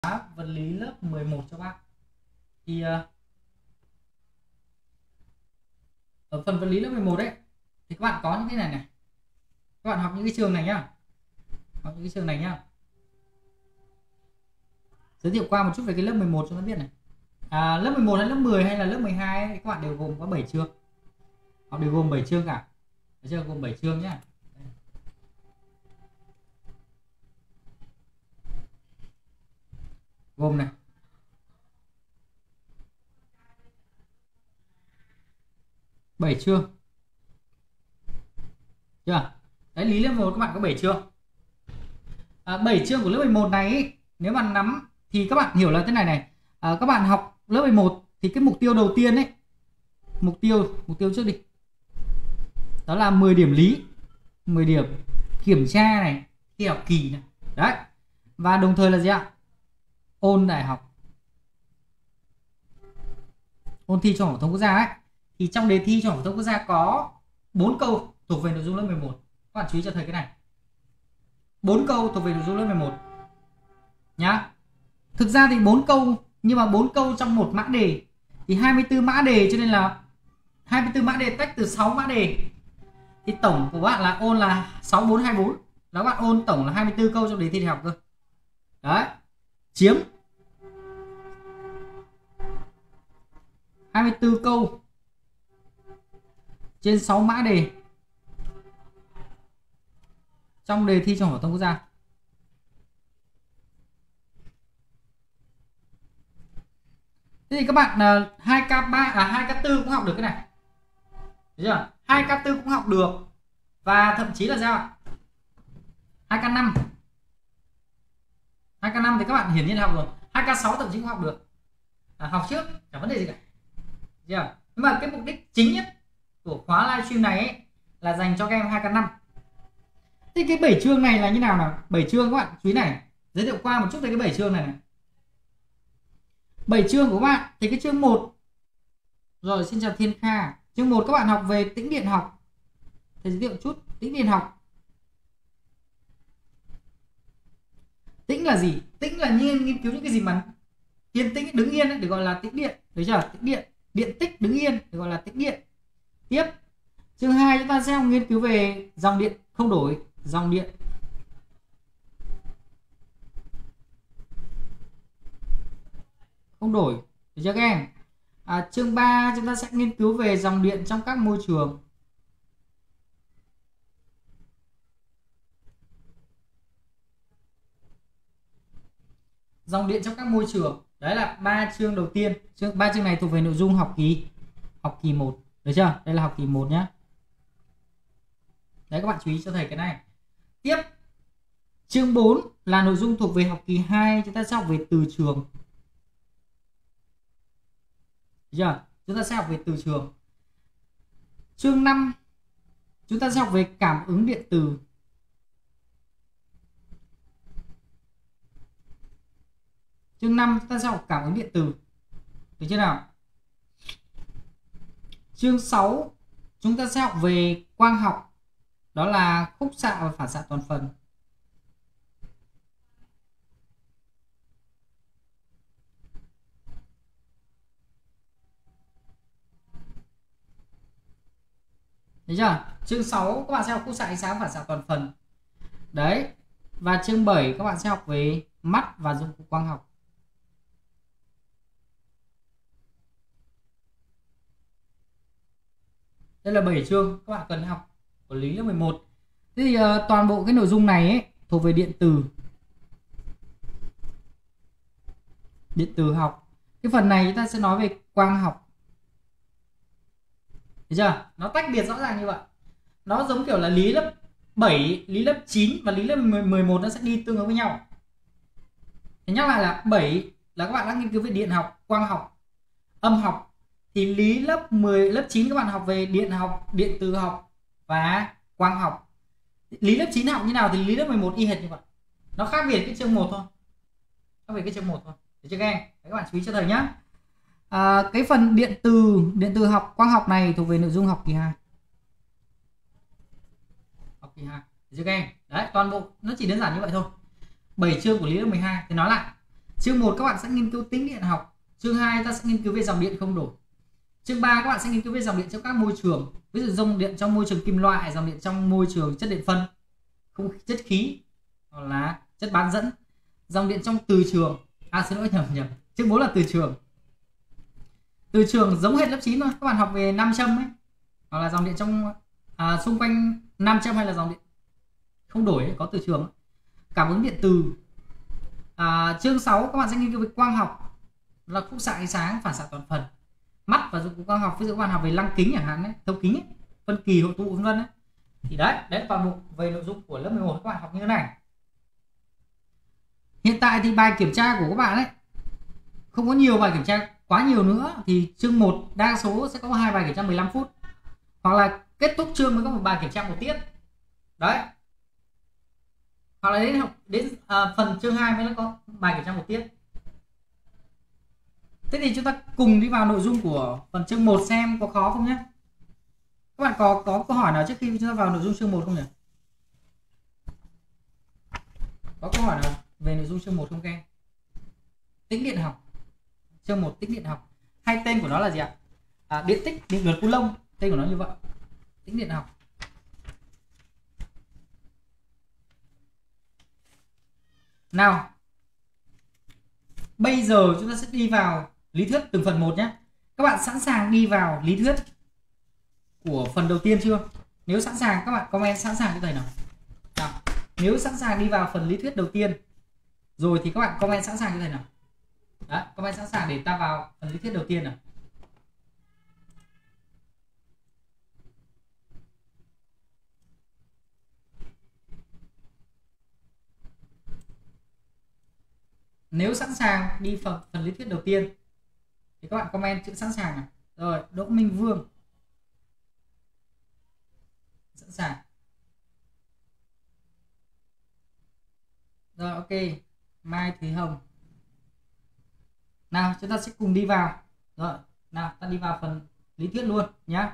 vật lý lớp 11 cho bạn. Thì ở phần vật lý lớp 11 đấy thì các bạn có những cái này. Các bạn học những cái trường này nhá. Học những cái trường này nhá. Giới thiệu qua một chút về cái lớp 11 cho nó biết này. Lớp 11 hay lớp 10 hay là lớp 12 ấy, các bạn đều gồm có 7 chương. Họ đều gồm 7 chương cả. Được chưa? Gồm 7 chương nhá. Gồm này. Bảy chương. Chưa? Đấy, lý lớp 1 các bạn có 7 chương. 7 chương của lớp 11 này ý, nếu mà nắm thì các bạn hiểu là thế này này. Các bạn học lớp 11 thì cái mục tiêu đầu tiên ấy, mục tiêu trước đi. Đó là 10 điểm lý, 10 điểm kiểm tra này, thi học kỳ này. Đấy. Và đồng thời là gì ạ? Ôn đại học. Ôn thi cho phổ thông quốc gia ấy. Thì trong đề thi cho phổ thông quốc gia có 4 câu thuộc về nội dung lớp 11. Các bạn chú ý cho thầy cái này. 4 câu thuộc về nội dung lớp 11 nhá. Thực ra thì 4 câu, nhưng mà 4 câu trong một mã đề thì 24 mã đề, cho nên là 24 mã đề tách từ 6 mã đề. Thì tổng của bạn là ôn là 6424. Là các bạn ôn tổng là 24 câu trong đề thi đại học cơ. Đấy. Chiếm 24 câu trên 6 mã đề trong đề thi trung học phổ thông quốc gia. Thế thì các bạn 2K3 2K4 cũng học được cái này. Được chưa? 2K4 cũng học được. Và thậm chí là sao ạ? 2K5. 2K5 thì các bạn hiển nhiên học rồi. 2K6 thậm chí cũng học được. Học trước chẳng vấn đề gì cả. Được chưa? Nhưng mà cái mục đích chính nhất của khóa livestream này ấy, là dành cho các em 2K5. Thế cái 7 chương này là như nào nào? 7 chương các bạn chú ý này, giới thiệu qua một chút về cái 7 chương này. 7 chương của các bạn thì cái chương 1. Rồi, xin chào Thiên Kha. Chương 1 các bạn học về tĩnh điện học. Thầy giới thiệu chút tĩnh điện học. Tĩnh là gì? Tĩnh là nghiên cứu những cái gì mà yên tĩnh, đứng yên ấy, được gọi là tĩnh điện. Được chưa? Tĩnh điện, điện tích đứng yên được gọi là tĩnh điện. Tiếp, chương 2 chúng ta sẽ nghiên cứu về dòng điện không đổi, dòng điện. Không đổi. Được chưa các em? Chương 3 chúng ta sẽ nghiên cứu về dòng điện trong các môi trường. Dòng điện trong các môi trường. Đấy là 3 chương đầu tiên. 3 chương này thuộc về nội dung học kỳ 1. Được chưa? Đây là học kỳ 1 nhé. Đấy, các bạn chú ý cho thầy cái này. Tiếp, chương 4 là nội dung thuộc về học kỳ 2, chúng ta sẽ học về từ trường. Được chưa? Chúng ta sẽ học về từ trường. Chương 5 chúng ta sẽ học về cảm ứng điện từ. Chương 5 chúng ta sẽ học cảm ứng điện từ. Được chưa nào? Chương 6 chúng ta sẽ học về quang học. Đó là khúc xạ và phản xạ toàn phần. Thấy chưa? Chương 6 các bạn sẽ học khúc xạ ánh sáng, phản xạ toàn phần. Đấy. Và chương 7 các bạn sẽ học về mắt và dụng cụ quang học. Đây là 7 chương các bạn cần học của lý lớp 11. Thế thì toàn bộ cái nội dung này ấy, thuộc về điện từ. Điện từ học. Cái phần này chúng ta sẽ nói về quang học. Thấy chưa? Nó tách biệt rõ ràng như vậy. Nó giống kiểu là lý lớp 7, lý lớp 9 và lý lớp 11 nó sẽ đi tương ứng với nhau. Thì nhắc lại là 7 là các bạn đang nghiên cứu về điện học, quang học, âm học. Thì lý lớp 10, lớp 9 các bạn học về điện học, điện từ học và quang học. Lý lớp 9 học như nào thì lý lớp 11 y hệt như vậy. Nó khác biệt cái chương 1 thôi. Khác biệt cái chương 1 thôi. Được chưa các em? Đấy, các bạn chú ý cho thầy nhá. Cái phần điện từ học, quang học này thuộc về nội dung học kỳ 2. Học kỳ 2. Được chưa các em? Đấy, toàn bộ nó chỉ đơn giản như vậy thôi. 7 chương của lý lớp 12 thì nói lại. Chương 1 các bạn sẽ nghiên cứu tính điện học. Chương 2 ta sẽ nghiên cứu về dòng điện không đổi. Chương 3 các bạn sẽ nghiên cứu về dòng điện trong các môi trường. Ví dụ dòng điện trong môi trường kim loại, dòng điện trong môi trường chất điện phân, không chất khí hoặc là chất bán dẫn, dòng điện trong từ trường. Xin lỗi, nhầm. Chương 4 là từ trường. Từ trường giống hệt lớp 9 thôi, các bạn học về nam châm ấy, hoặc là dòng điện trong xung quanh nam châm, hay là dòng điện không đổi ấy, có từ trường ấy. Cảm ứng điện từ. Chương 6 các bạn sẽ nghiên cứu về quang học, là khúc xạ ánh sáng, phản xạ toàn phần, mắt và dụng cụ quang học. Ví dụ các bạn học về lăng kính chẳng hạn ấy, thấu kính ấy, phân kỳ, hội tụ vân vân ấy. Thì đấy là toàn bộ về nội dung của lớp 11 các bạn học như thế này. Hiện tại thì bài kiểm tra của các bạn ấy không có nhiều bài kiểm tra quá nhiều nữa, thì chương 1 đa số sẽ có 2 bài kiểm tra 15 phút, hoặc là kết thúc chương mới có một bài kiểm tra một tiết. Đấy. Hoặc là đến phần chương 2 mới có bài kiểm tra một tiết. Thế thì chúng ta cùng đi vào nội dung của phần chương 1 xem có khó không nhé. Các bạn có câu hỏi nào trước khi chúng ta vào nội dung chương 1 không nhỉ? Có câu hỏi nào về nội dung chương 1 không các em? Tĩnh điện học. Chương 1 tĩnh điện học. Hay tên của nó là gì ạ? Điện tích, định luật Coulomb. Tên của nó như vậy. Tĩnh điện học. Nào, bây giờ chúng ta sẽ đi vào lý thuyết từng phần một nhé. Các bạn sẵn sàng đi vào lý thuyết của phần đầu tiên chưa? Nếu sẵn sàng các bạn comment sẵn sàng cho thầy nào. Nếu sẵn sàng đi vào phần lý thuyết đầu tiên rồi thì các bạn comment sẵn sàng cho thầy nào. Đấy, comment sẵn sàng để ta vào phần lý thuyết đầu tiên nào. Nếu sẵn sàng đi phần lý thuyết đầu tiên thì các bạn comment chữ sẵn sàng nào. Rồi, Đỗ Minh Vương sẵn sàng. Rồi, ok. Mai Thúy Hồng. Nào, chúng ta sẽ cùng đi vào. Rồi, nào, ta đi vào phần lý thuyết luôn nhá.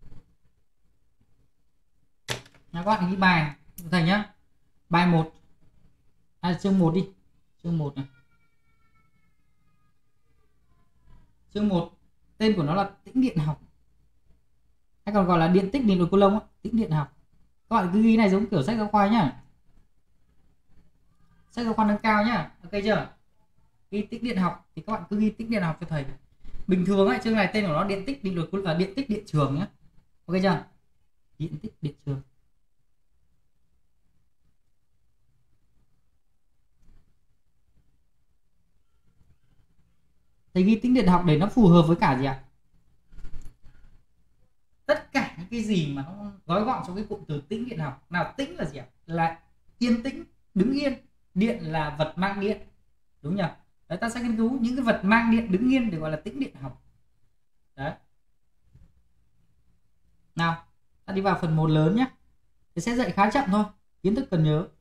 Nào, các bạn ghi bài của thầy nhá. Bài 1. Chương 1 đi. Chương 1 này. Chương 1 tên của nó là tĩnh điện học, hay còn gọi là điện tích, định luật Coulomb, tĩnh điện học. Các bạn cứ ghi này giống kiểu sách giáo khoa nhá. Sách giáo khoa nâng cao nhá. Ok chưa? Ghi tĩnh điện học thì các bạn cứ ghi tĩnh điện học cho thầy. Bình thường ấy, chương này tên của nó điện tích, định luật Coulomb là điện tích điện trường nhá. Ok chưa? Điện tích điện trường. Thầy ghi tĩnh điện học để nó phù hợp với cả gì ạ? Tất cả những cái gì mà nó gói gọn trong cái cụm từ tĩnh điện học. Nào, tĩnh là gì ạ? Là yên tĩnh, đứng yên. Điện là vật mang điện, đúng nhỉ? Đấy, ta sẽ nghiên cứu những cái vật mang điện đứng yên để gọi là tĩnh điện học. Đấy. Nào, ta đi vào phần 1 lớn nhé. Thì sẽ dạy khá chậm thôi, kiến thức cần nhớ.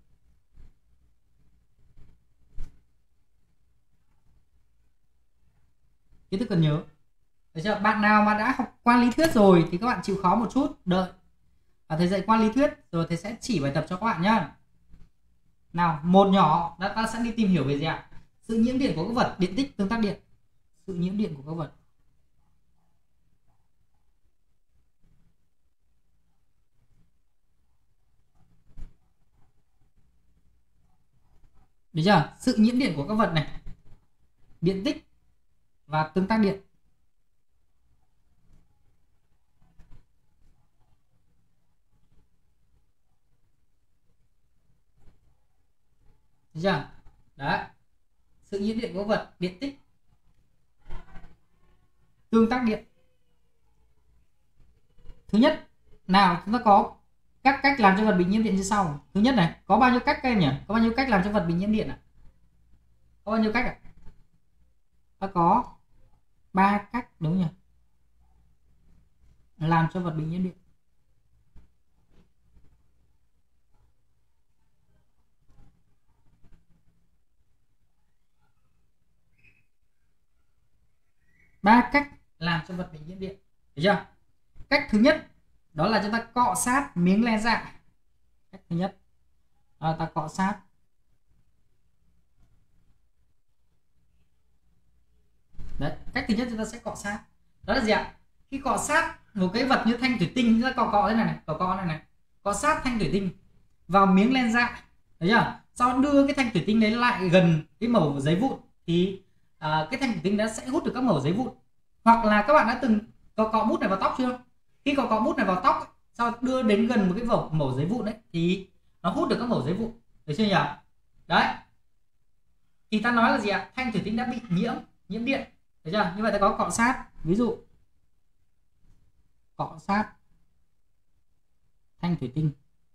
Kiến thức cần nhớ. Được chưa? Bạn nào mà đã học qua lý thuyết rồi thì các bạn chịu khó một chút, đợi thầy dạy qua lý thuyết rồi thầy sẽ chỉ bài tập cho các bạn nhá. Nào, một nhỏ ta sẽ đi tìm hiểu về gì ạ? Sự nhiễm điện của các vật, điện tích, tương tác điện. Sự nhiễm điện của các vật. Được chưa? Sự nhiễm điện của các vật này, điện tích và tương tác điện. Được chưa? Đấy. Sự nhiễm điện của các vật, điện tích, tương tác điện. Thứ nhất, nào chúng ta có các cách làm cho vật bị nhiễm điện như sau. Thứ nhất này, có bao nhiêu cách các em nhỉ? Có bao nhiêu cách làm cho vật bị nhiễm điện ạ? Có bao nhiêu cách ạ? Ta có 3 cách, đúng nhỉ? Làm cho vật bị nhiễm điện. Ba cách làm cho vật bị nhiễm điện. Được chưa? Cách thứ nhất đó là chúng ta cọ sát miếng len dạ. Cách thứ nhất ta cọ sát Cách thứ nhất chúng ta sẽ cọ sát. Đó là gì ạ? Khi cọ sát một cái vật như thanh thủy tinh, chúng ta cọ thế này này, cọ này này, cọ sát thanh thủy tinh vào miếng len dạ, thấy chưa? Sau đưa cái thanh thủy tinh đấy lại gần cái mẩu giấy vụn thì cái thanh thủy tinh đã sẽ hút được các mẩu giấy vụn. Hoặc là các bạn đã từng cọ bút này vào tóc chưa? Khi cọ bút này vào tóc, sau đưa đến gần một cái mẩu giấy vụn đấy thì nó hút được các mẩu giấy vụn, được chưa nhỉ? Đấy, thì ta nói là gì ạ? Thanh thủy tinh đã bị nhiễm điện, được chưa? Như vậy ta có cọ sát, ví dụ cọ sát thanh thủy tinh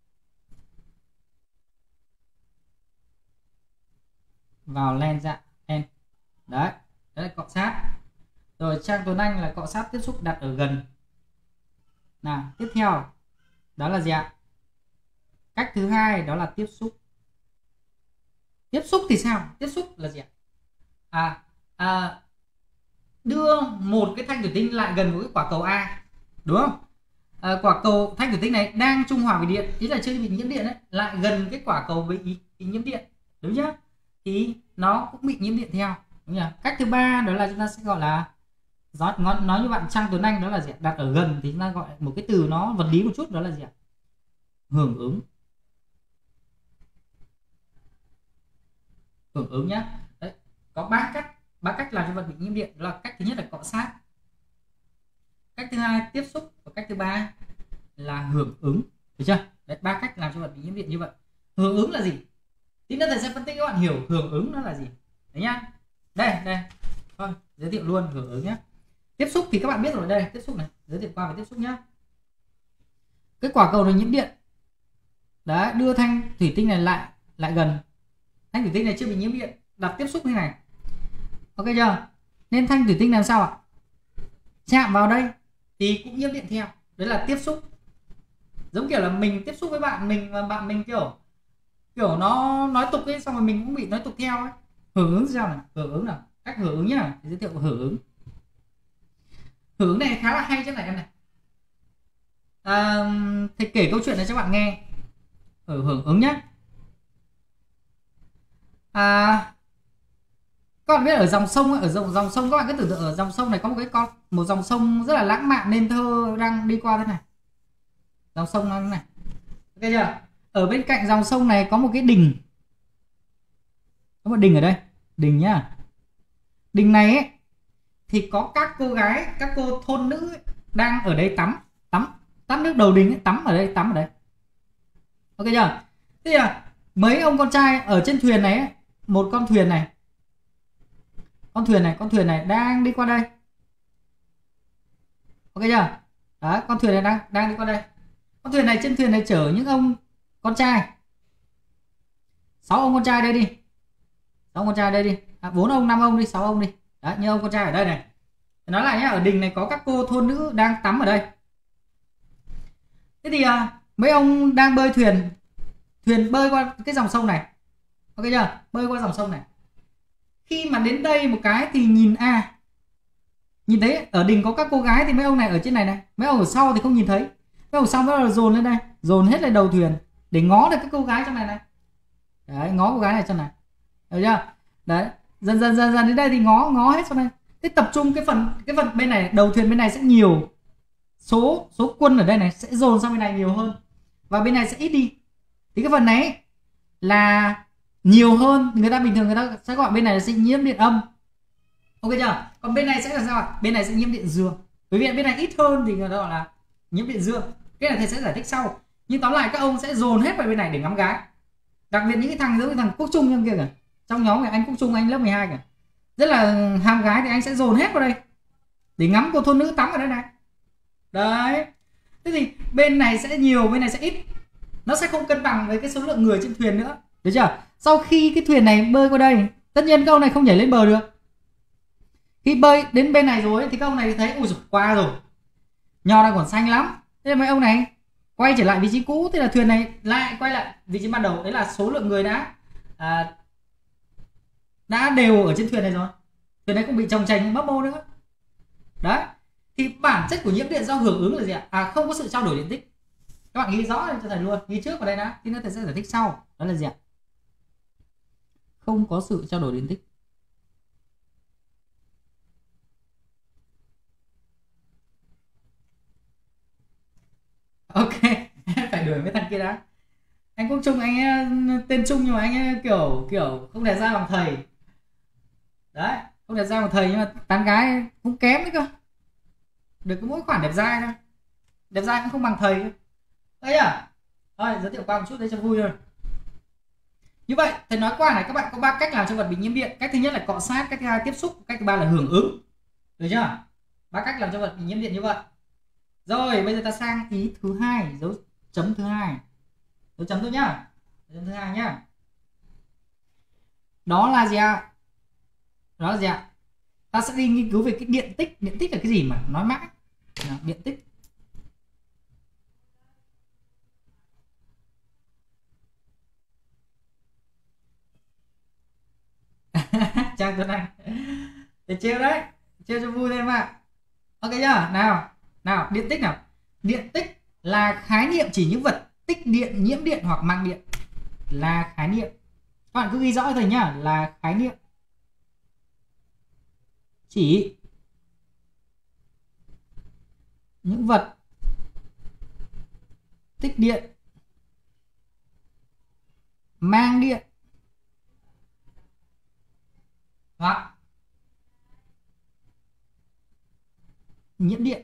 vào len dạ len. Đấy là cọ sát. Rồi Trang Tuấn Anh là cọ sát tiếp xúc đặt ở gần. Nào, tiếp theo đó là gì ạ? Cách thứ hai đó là tiếp xúc. Tiếp xúc thì sao? Tiếp xúc là gì ạ? Đưa một cái thanh thủy tinh lại gần một cái quả cầu A, đúng không? Quả cầu thanh thủy tinh này đang trung hòa với điện, ý là chưa bị nhiễm điện đấy, lại gần cái quả cầu bị nhiễm điện, đúng chưa? Thì nó cũng bị nhiễm điện theo, đúng nhỉ? Cách thứ ba đó là chúng ta sẽ gọi là nói như bạn Trang Tuấn Anh, đó là gì? Đặt ở gần thì chúng ta gọi một cái từ nó vật lý một chút, đó là gì ạ? Hưởng ứng. Hưởng ứng nhá. Đấy, có ba cách làm cho vật bị nhiễm điện. Đó là cách thứ nhất là cọ sát, cách thứ hai tiếp xúc, và cách thứ ba là hưởng ứng, được chưa? Đấy, ba cách làm cho vật bị nhiễm điện như vậy. Hưởng ứng là gì? Tí nữa thầy sẽ phân tích các bạn hiểu hưởng ứng nó là gì. Đấy nhá. Đây thôi, giới thiệu luôn hưởng ứng nhé. Tiếp xúc thì các bạn biết rồi, đây tiếp xúc này, giới thiệu qua về tiếp xúc nhá. Cái quả cầu này nhiễm điện, đấy, đưa thanh thủy tinh này lại gần. Thanh thủy tinh này chưa bị nhiễm điện, đặt tiếp xúc như này, ok chưa? Nên thanh thủy tinh làm sao ạ? Chạm vào đây thì cũng nhiễm điện theo, đấy là tiếp xúc. Giống kiểu là mình tiếp xúc với bạn mình và bạn mình kiểu nó nói tục ấy, xong rồi mình cũng bị nói tục theo ấy. Hưởng ứng sao này? Hưởng ứng nào, cách hưởng ứng nhá, giới thiệu hưởng ứng. Hưởng ứng này khá là hay chứ này em này. Thầy kể câu chuyện này cho bạn nghe. Ở hưởng ứng nhá. Các bạn biết ở dòng sông, ở dòng sông, các bạn cứ tưởng tượng ở dòng sông này có một dòng sông rất là lãng mạn nên thơ đang đi qua thế này. Dòng sông này, ok chưa? Ở bên cạnh dòng sông này có một cái đình. Có một đình ở đây, đình nhá. Đình này ấy, thì có các cô gái, các cô thôn nữ ấy, đang ở đây tắm nước đầu đình ấy, tắm ở đây, ok chưa? Thế là mấy ông con trai ở trên thuyền này ấy, một con thuyền này, con thuyền này đang đi qua đây, ok chưa? Đó, con thuyền này đang đi qua đây. Con thuyền này, trên thuyền này chở những ông con trai, 6 ông con trai đây đi, 6 ông con trai đây đi, 4 ông 5 ông đi, 6 ông đi. Đấy, như ông con trai ở đây này. Nói lại nhá, ở đình này có các cô thôn nữ đang tắm ở đây. Thế thì mấy ông đang bơi thuyền bơi qua cái dòng sông này, ok chưa? Bơi qua dòng sông này. Khi mà đến đây một cái thì nhìn thấy ở đình có các cô gái, thì mấy ông này ở trên này, mấy ông ở sau thì không nhìn thấy. Mấy ông sau bắt đầu dồn lên đây, dồn hết lên đầu thuyền để ngó được cái cô gái trong này. Đấy, ngó cô gái này trong này, được chưa? Đấy, dần đến đây thì ngó hết trong này. Thế tập trung cái phần bên này, đầu thuyền bên này sẽ nhiều, số quân ở đây này sẽ dồn sang bên này nhiều hơn, và bên này sẽ ít đi. Thì cái phần này là nhiều hơn, người ta bình thường người ta sẽ gọi bên này là sẽ nhiễm điện âm, ok chưa? Còn bên này sẽ là sao ạ? Bên này sẽ nhiễm điện dương. Bởi vì bên này ít hơn thì người ta gọi là nhiễm điện dương. Cái này thầy sẽ giải thích sau. Nhưng tóm lại các ông sẽ dồn hết vào bên này để ngắm gái. Đặc biệt những cái thằng giống như thằng Quốc Trung trong kia kìa, trong nhóm này anh Quốc Trung, anh lớp 12 kìa, rất là ham gái, thì anh sẽ dồn hết vào đây để ngắm cô thôn nữ tắm ở đây này. Đấy. Thế thì bên này sẽ nhiều, bên này sẽ ít, nó sẽ không cân bằng với cái số lượng người trên thuyền nữa, được chưa? Sau khi cái thuyền này bơi qua đây, tất nhiên các ông này không nhảy lên bờ được. Khi bơi đến bên này rồi thì các ông này thấy ui giời, qua rồi, nho đang còn xanh lắm. Thế mấy ông này quay trở lại vị trí cũ, thế là thuyền này lại quay lại vị trí ban đầu. Đấy là số lượng người đã đều ở trên thuyền này rồi, thuyền này cũng bị chồng chành bắp mô nữa. Đấy, thì bản chất của nhiễm điện do hưởng ứng là gì ạ? Không có sự trao đổi điện tích. Các bạn ghi rõ lên cho thầy luôn, ghi trước vào đây đã, tí nữa thầy sẽ giải thích sau. Đó là gì ạ? Không có sự trao đổi điện tích. Ok. Phải đuổi mấy thằng kia đã. Anh Quốc Trung anh ấy, tên Trung nhưng mà anh ấy kiểu kiểu không đẹp da bằng thầy. Đấy, không đẹp da bằng thầy nhưng mà tán gái cũng kém đấy cơ. Được có mỗi khoản đẹp dai thôi. Đẹp dai cũng không bằng thầy. Đấy à? Thôi giới thiệu qua một chút đây cho vui thôi. Như vậy thầy nói qua này, các bạn có 3 cách làm cho vật bị nhiễm điện. Cách thứ nhất là cọ sát, cách thứ hai tiếp xúc, cách thứ ba là hưởng ứng. Được chưa? 3 cách làm cho vật bị nhiễm điện như vậy. Rồi bây giờ ta sang ý thứ hai, dấu chấm thứ hai. Dấu chấm thôi nhá. Dấu chấm thứ hai nhá. Đó là gì ạ? Đó là gì ạ? Ta sẽ đi nghiên cứu về cái điện tích. Điện tích là cái gì mà nói mãi. Nào, điện tích. Trang Tuấn Anh để trêu đấy, trêu cho vui lên mà. Ok chưa? Nào nào, điện tích nào. Điện tích là khái niệm chỉ những vật tích điện, nhiễm điện hoặc mang điện. Là khái niệm, các bạn cứ ghi rõ thôi nhá, là khái niệm chỉ những vật tích điện, mang điện hoặc nhiễm điện.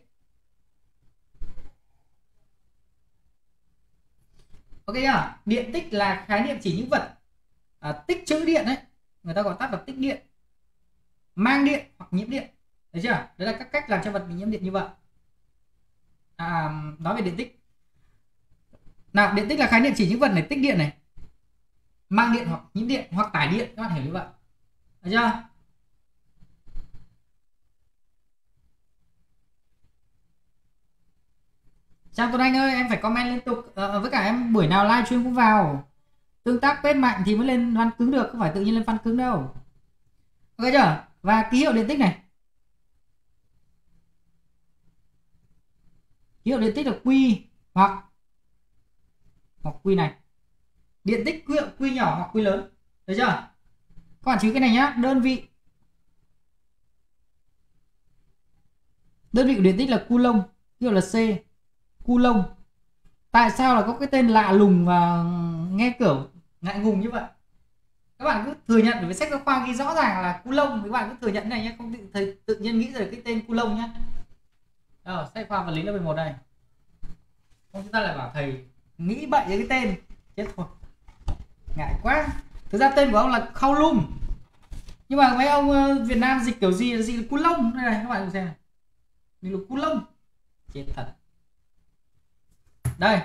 Ok nhá, điện tích là khái niệm chỉ những vật tích trữ điện đấy, người ta gọi tắt là tích điện, mang điện hoặc nhiễm điện. Được chưa? Đấy là các cách làm cho vật bị nhiễm điện như vậy. Nói về điện tích nào, điện tích là khái niệm chỉ những vật này tích điện này, mang điện hoặc nhiễm điện hoặc tải điện, các bạn hiểu như vậy. Được chưa? Chào Tuấn Anh ơi, em phải comment liên tục, với cả em buổi nào live stream cũng vào, tương tác page mạnh thì mới lên văn cứng được, không phải tự nhiên lên văn cứng đâu. Ok chưa? Và ký hiệu điện tích này, ký hiệu điện tích là Q hoặc Q này. Điện tích Q nhỏ hoặc Q lớn. Được chưa? Các bạn chú cái này nhá, đơn vị của điện tích là coulomb, ký hiệu là C. Coulomb. Tại sao là có cái tên lạ lùng và nghe kiểu ngại ngùng như vậy? Các bạn cứ thừa nhận, bởi vì sách giáo khoa ghi rõ ràng là Coulomb, các bạn cứ thừa nhận này nhé, không tự nhiên nghĩ ra cái tên Coulomb nhé. Sách giáo khoa vật lý lớp 11 đây. Không chúng ta lại bảo thầy nghĩ bậy với cái tên, chết thôi. Ngại quá. Thực ra tên của ông là Coulomb. Nhưng mà mấy ông Việt Nam dịch kiểu gì là Coulomb đây này, các bạn cùng xem này. Mình là Coulomb. Chết thật. Đây.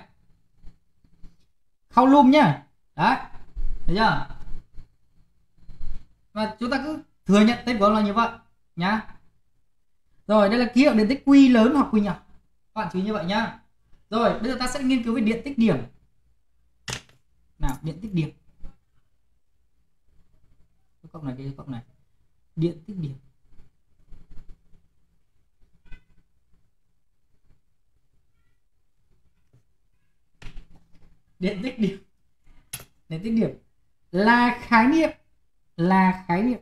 Coulomb nhá. Đấy. Thấy chưa? Và chúng ta cứ thừa nhận tên của ông là như vậy nhá. Rồi, đây là ký hiệu điện tích Q lớn hoặc Q nhỏ. Các bạn chú ý như vậy nhá. Rồi, bây giờ ta sẽ nghiên cứu về điện tích điểm. Nào, điện tích điểm. Cái cộng này, cái cộng này. Điện tích điểm. Điện tích điểm. Điện tích điểm là khái niệm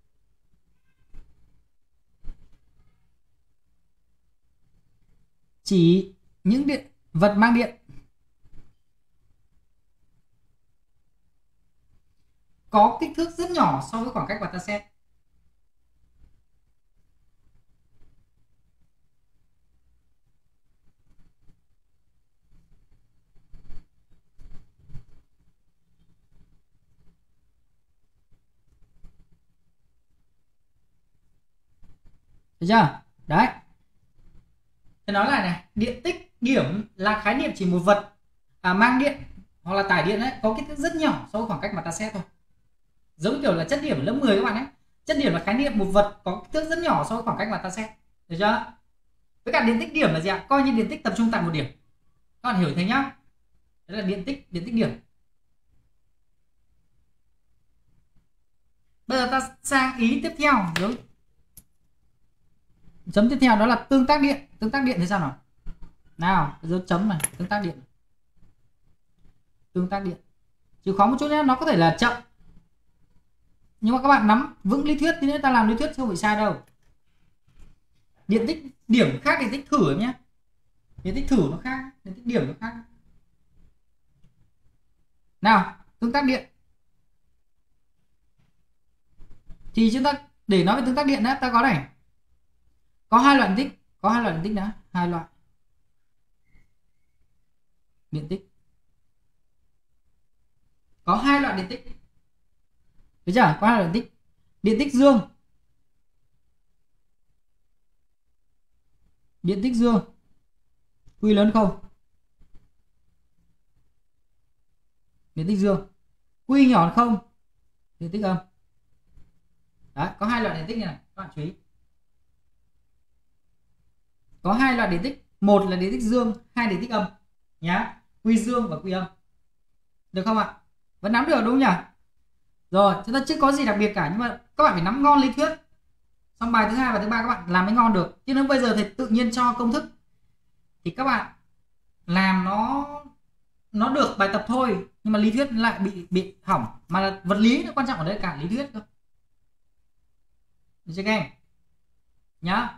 chỉ những vật mang điện có kích thước rất nhỏ so với khoảng cách mà ta xét. Được chưa? Đấy. Tôi nói lại này, điện tích điểm là khái niệm chỉ một vật mang điện hoặc là tải điện đấy có kích thước rất nhỏ so với khoảng cách mà ta xét thôi. Giống kiểu là chất điểm ở lớp 10 các bạn ấy. Chất điểm là khái niệm một vật có kích thước rất nhỏ so với khoảng cách mà ta xét. Được chưa? Với cả điện tích điểm là gì ạ? Coi như điện tích tập trung tại một điểm. Các bạn hiểu thế nhá. Đấy là điện tích điểm. Bây giờ ta sang ý tiếp theo, chấm tiếp theo đó là tương tác điện. Tương tác điện thì sao nào? Nào, cái dấu chấm này, tương tác điện. Tương tác điện. Chịu khó một chút nhé, nó có thể là chậm. Nhưng mà các bạn nắm vững lý thuyết thì nữa ta làm lý thuyết không bị sai đâu. Điện tích điểm khác điện tích thử nhé. Điện tích thử nó khác, điện tích điểm nó khác. Nào, tương tác điện. Thì chúng ta để nói về tương tác điện đó, ta có này. Có hai loại điện tích, có hai loại điện tích đã, hai loại điện tích. Có hai loại điện tích. Được chưa? Có hai loại điện tích. Điện tích dương. Điện tích dương. Quy lớn không? Điện tích dương. Quy nhỏ không? Điện tích âm. Đấy, có hai loại điện tích này, các bạn chú ý. Có hai loại điện tích, một là điện tích dương, hai điện tích âm nhá. Quy dương và quy âm. Được không ạ? Vẫn nắm được đúng không nhỉ? Rồi, chúng ta chưa có gì đặc biệt cả, nhưng mà các bạn phải nắm ngon lý thuyết. Xong bài thứ hai và thứ ba các bạn làm mới ngon được. Chứ nếu bây giờ thì tự nhiên cho công thức thì các bạn làm nó được bài tập thôi, nhưng mà lý thuyết lại bị hỏng. Mà là vật lý nó quan trọng ở đây cả lý thuyết cơ. Được chưa các em? Nhá.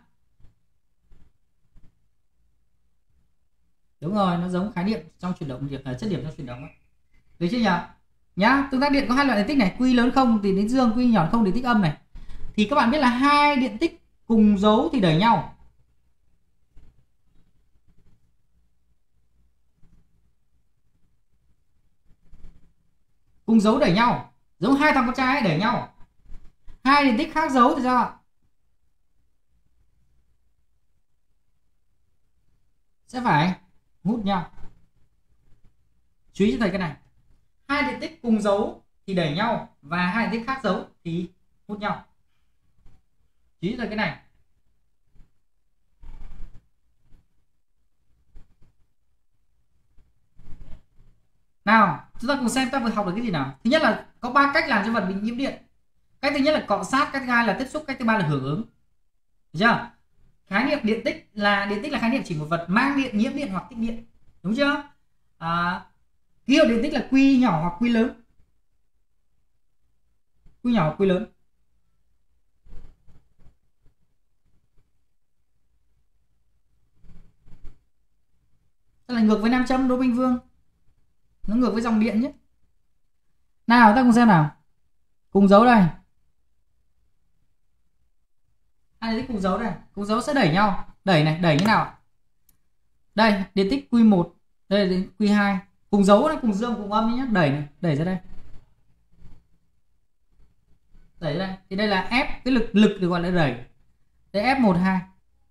Đúng rồi, nó giống khái niệm trong chuyển động, chất điểm trong chuyển động. Được chưa nhỉ? Nhá, tương tác điện có hai loại điện tích này, quy lớn không thì đến dương, quy nhỏ không thì tích âm này. Thì các bạn biết là hai điện tích cùng dấu thì đẩy nhau. Cùng dấu đẩy nhau, giống hai thằng con trai ấy đẩy nhau. Hai điện tích khác dấu thì sao ạ? Sẽ phải hút nhau. Chú ý cho thầy cái này. Hai điện tích cùng dấu thì đẩy nhau, và hai điện tích khác dấu thì hút nhau. Chú ý cho thầy cái này. Nào, chúng ta cùng xem ta vừa học được cái gì nào. Thứ nhất là có 3 cách làm cho vật bị nhiễm điện. Cách thứ nhất là cọ sát, cách thứ hai là tiếp xúc, cách thứ ba là hưởng ứng. Được chưa? Khái niệm điện tích là khái niệm chỉ một vật mang điện, nhiễm điện hoặc tích điện. Đúng chưa? Ký hiệu điện tích là quy nhỏ hoặc quy lớn. Quy nhỏ hoặc quy lớn. Tức là ngược với nam châm Đỗ Minh Vương. Nó ngược với dòng điện nhé. Nào ta cùng xem nào. Cùng dấu đây. Hai điện tích cùng dấu đây. Cùng dấu sẽ đẩy nhau. Đẩy này, đẩy như nào? Đây, điện tích Q1, đây là Q2. Cùng dấu này, cùng dương cùng âm nhé, đẩy này, đẩy ra đây. Đẩy ra đây. Thì đây là F, cái lực được gọi là đẩy. Đây F12.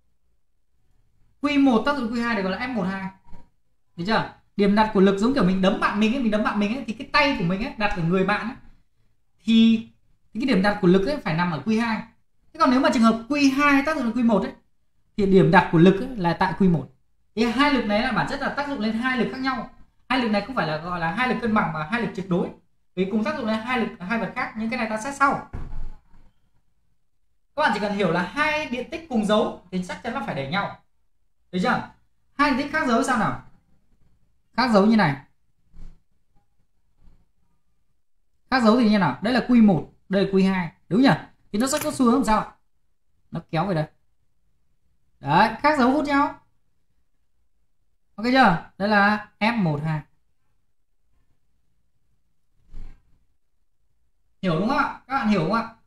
Q1 tác dụng Q2 được gọi là F12. Được chưa? Điểm đặt của lực giống kiểu mình đấm bạn mình ấy, thì cái tay của mình ấy đặt ở người bạn ấy, thì cái điểm đặt của lực ấy phải nằm ở Q2. Thế còn nếu mà trường hợp Q2 tác dụng lên Q1 ấy, thì điểm đặt của lực ấy là tại Q1. Thì hai lực này là bản chất là tác dụng lên hai lực khác nhau. Hai lực này không phải là gọi là hai lực cân bằng mà hai lực tuyệt đối. Vì cùng tác dụng lên hai vật khác, nhưng cái này ta xét sau. Các bạn chỉ cần hiểu là hai điện tích cùng dấu thì chắc chắn là phải đẩy nhau. Được chưa? Hai điện tích khác dấu sao nào? Khác dấu như này. Khác dấu thì như nào? Đây là Q1, đây là Q2, đúng nhỉ? Thì nó sẽ có xu hướng làm sao ạ? Nó kéo về đây. Đấy, khác dấu hút nhau. Ok chưa? Đây là F12. Hiểu đúng không ạ? Các bạn hiểu không ạ?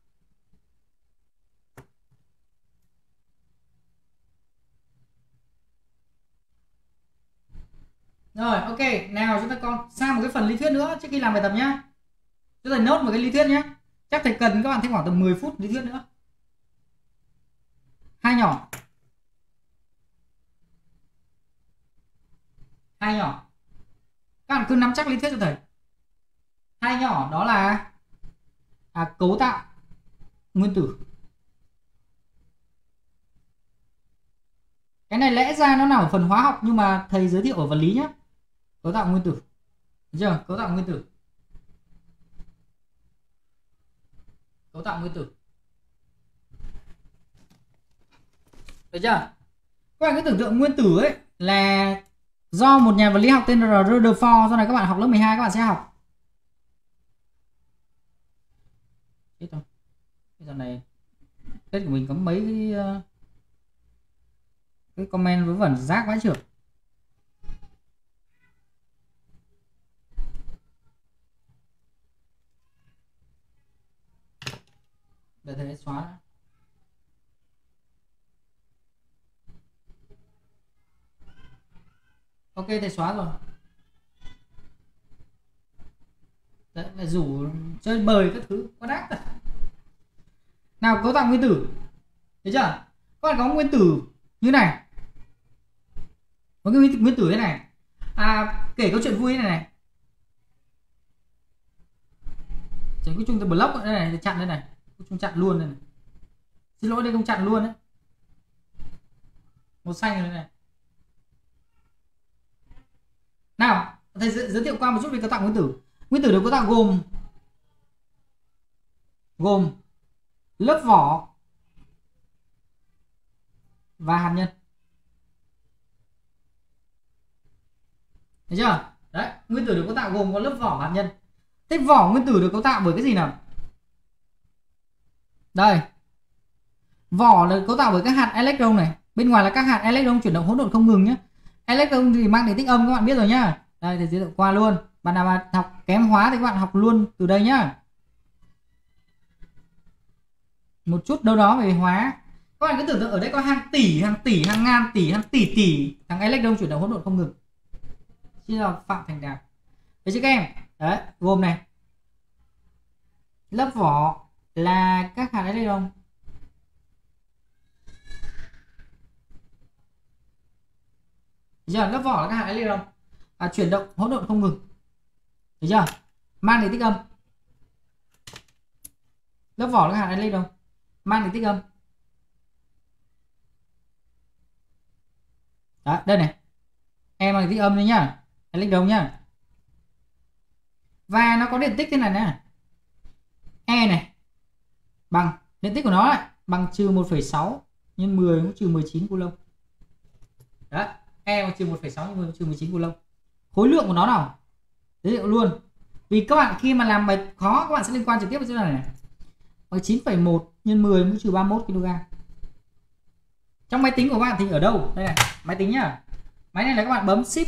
Rồi, ok. Nào chúng ta còn sang một cái phần lý thuyết nữa trước khi làm bài tập nhá. Chúng ta nốt một cái lý thuyết nhé. Chắc thầy cần các bạn thêm khoảng tầm 10 phút lý thuyết nữa. Hai nhỏ. Hai nhỏ. Các bạn cứ nắm chắc lý thuyết cho thầy. Hai nhỏ đó là cấu tạo nguyên tử. Cái này lẽ ra nó nằm ở phần hóa học, nhưng mà thầy giới thiệu ở vật lý nhé. Cấu tạo nguyên tử. Được chưa? Cấu tạo nguyên tử. Cấu tạo nguyên tử. Được chưa? Các bạn cứ tưởng tượng nguyên tử ấy là do một nhà vật lý học tên là Rutherford. Sau này các bạn học lớp 12 các bạn sẽ học. Chết rồi. Cái giờ này tết của mình có mấy cái comment vớ vẩn rác quá trưởng. Ok, thầy xóa rồi. Đấy, là rủ chơi bời các thứ quá ác. Nào, cấu tạo nguyên tử, thấy chưa? Các bạn có nguyên tử như này, có cái nguyên tử thế này. Kể câu chuyện vui này này. Chẳng có chung từ block đây này, chặn đây này, chung chặn luôn đây này. Xin lỗi, đây không chặn luôn đấy. Màu xanh này này. Nào, thầy giới thiệu qua một chút về cấu tạo nguyên tử. Nguyên tử được cấu tạo gồm lớp vỏ và hạt nhân. Thấy chưa? Đấy, nguyên tử được cấu tạo gồm có lớp vỏ và hạt nhân. Thế vỏ nguyên tử được cấu tạo bởi cái gì nào? Đây. Vỏ được cấu tạo bởi các hạt electron này. Bên ngoài là các hạt electron chuyển động hỗn độn không ngừng nhé. Electron thì mang điện tích âm, các bạn biết rồi nhá. Đây thì giới thiệu qua luôn. Bạn nào mà học kém hóa thì các bạn học luôn từ đây nhá. Một chút đâu đó về hóa. Các bạn cứ tưởng tượng ở đây có hàng tỷ, hàng ngàn tỷ, hàng tỷ thằng electron chuyển động hỗn độn không ngừng. Chỉ là Phạm Thành Đạt. Thấy chưa các em? Đấy, gồm này. Lớp vỏ là các hạt electron. Thấy chưa? Lớp vỏ là các hạt electron chuyển động hỗn độn không ngừng. Thấy chưa? Mang điện tích âm. Lớp vỏ là các hạt electron mang điện tích âm. Đó, đây này. E mang điện tích âm đấy nhá. Electron nhá. Và nó có điện tích thế này nè. E này bằng điện tích của nó lại bằng trừ 1,6 nhân 10 cũng trừ 19 coulomb. Đó, E bằng trừ 1,6 nhân 10 trừ 19 coulomb. Khối lượng của nó nào? Giới thiệu luôn. Vì các bạn khi mà làm bài khó các bạn sẽ liên quan trực tiếp với chỗ này này. Bằng 9,1 nhân 10 cũng trừ 31 kg. Trong máy tính của các bạn thì ở đâu? Đây này, máy tính nhá. Máy này là các bạn bấm shift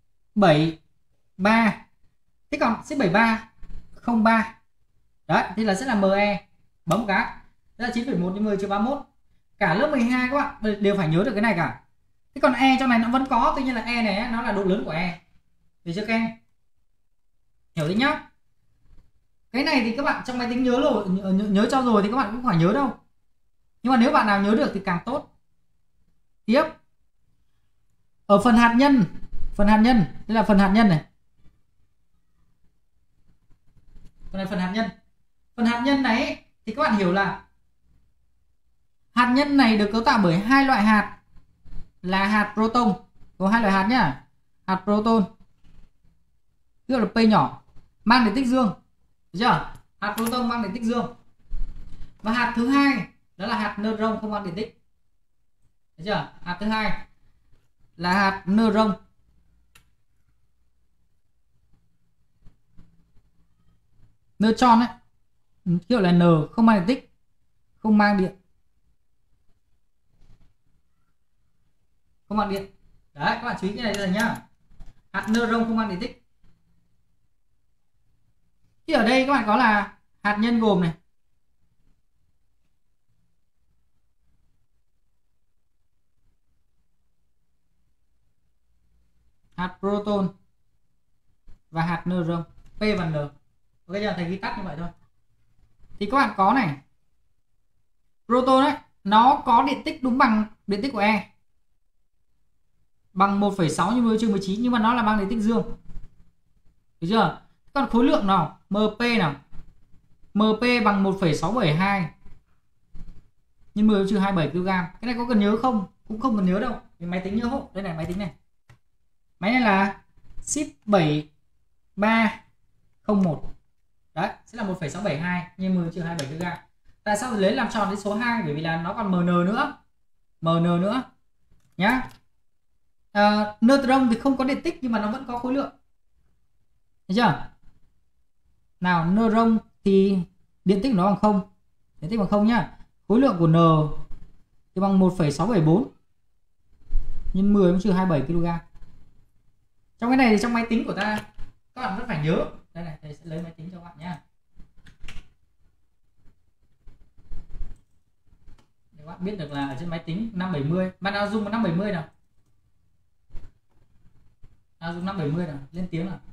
73. Thế còn shift 7303. Đấy, thì là sẽ là ME. Bấm một cái. Đó là 9,1 nhân 10 trừ 31. Cả lớp 12 các bạn đều phải nhớ được cái này cả. Thế còn E trong này nó vẫn có, tuy nhiên là E này nó là độ lớn của E. Được chưa các em? Hiểu đấy nhá. Cái này thì các bạn trong máy tính nhớ rồi, nhớ cho rồi thì các bạn cũng không phải nhớ đâu. Nhưng mà nếu bạn nào nhớ được thì càng tốt. Tiếp. Ở phần hạt nhân, đây là phần hạt nhân này. Phần này phần hạt nhân. Phần hạt nhân này thì các bạn hiểu là hạt nhân này được cấu tạo bởi hai loại hạt là hạt proton. Có hai loại hạt nhá. Hạt proton tức là P nhỏ mang điện tích dương. Được chưa? Hạt proton mang điện tích dương. Và hạt thứ hai đó là hạt neutron không mang điện tích. Được chưa? Hạt thứ hai là hạt neutron. Neutron ấy, kiểu là N không mang điện tích, không mang điện. Không mang điện. Đấy, các bạn chú ý cái này rồi nhá. Hạt neutron không mang điện tích. Thì ở đây các bạn có là hạt nhân gồm này. Hạt proton và hạt neutron, P và N. Ok chưa? Thầy ghi tắt như vậy thôi. Thì các bạn có này. Proton ấy, nó có điện tích đúng bằng điện tích của E. Bằng 1,6 nhân 10 trừ 19 nhưng mà nó là mang điện tích dương. Được chưa? Còn khối lượng nào? MP nào? MP bằng 1,672 nhân 10 trừ 27 kg. Cái này có cần nhớ không? Cũng không cần nhớ đâu. Vì máy tính nhớ hộ. Đây này, máy tính này. Máy này là shift 7301. Đấy, sẽ là 1,672 nhân 10 trừ 27 kg. Tại sao lấy làm tròn đến số 2? Bởi vì là nó còn MN nữa. MN nữa. Nhá. Neutron thì không có điện tích nhưng mà nó vẫn có khối lượng. Thấy chưa? Nào, neutron thì điện tích của nó bằng 0. Điện tích bằng 0 nhá. Khối lượng của N thì bằng 1,674 nhân 10 trừ 27 kg. Trong cái này thì trong máy tính của ta các bạn vẫn phải nhớ. Đây này, thầy sẽ lấy máy tính cho các bạn nhá. Để các bạn biết được là ở trên máy tính 570. Bạn nào dùng 570 nào? Dùng 570 nào, lên tiếng nào.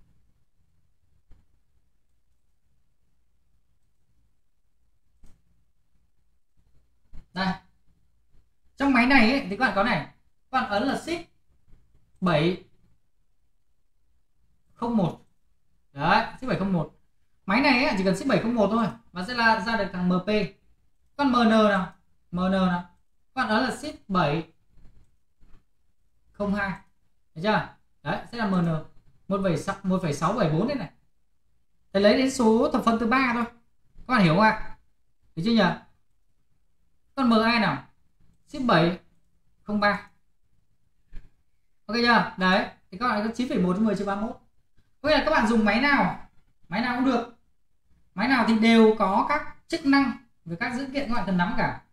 Đây. Trong máy này ấy, thì các bạn có này, các bạn ấn là shift 701. Đấy, shift 701. Máy này ấy, chỉ cần shift 701 thôi và sẽ là ra được thằng MP. Con MN nào, MN nào. Các bạn ấn là shift 702. Được chưa? Đấy, sẽ là MN 1,674 đây này. Để lấy đến số thập phân thứ 3 thôi. Các bạn hiểu không ạ? Được chưa nhỉ? Con MI nào? Shift 703. Ok chưa? Đấy, thì các bạn có 9,1 10 trên 31. Có nghĩa là các bạn dùng máy nào cũng được. Máy nào thì đều có các chức năng về các dữ kiện các bạn cần nắm cả.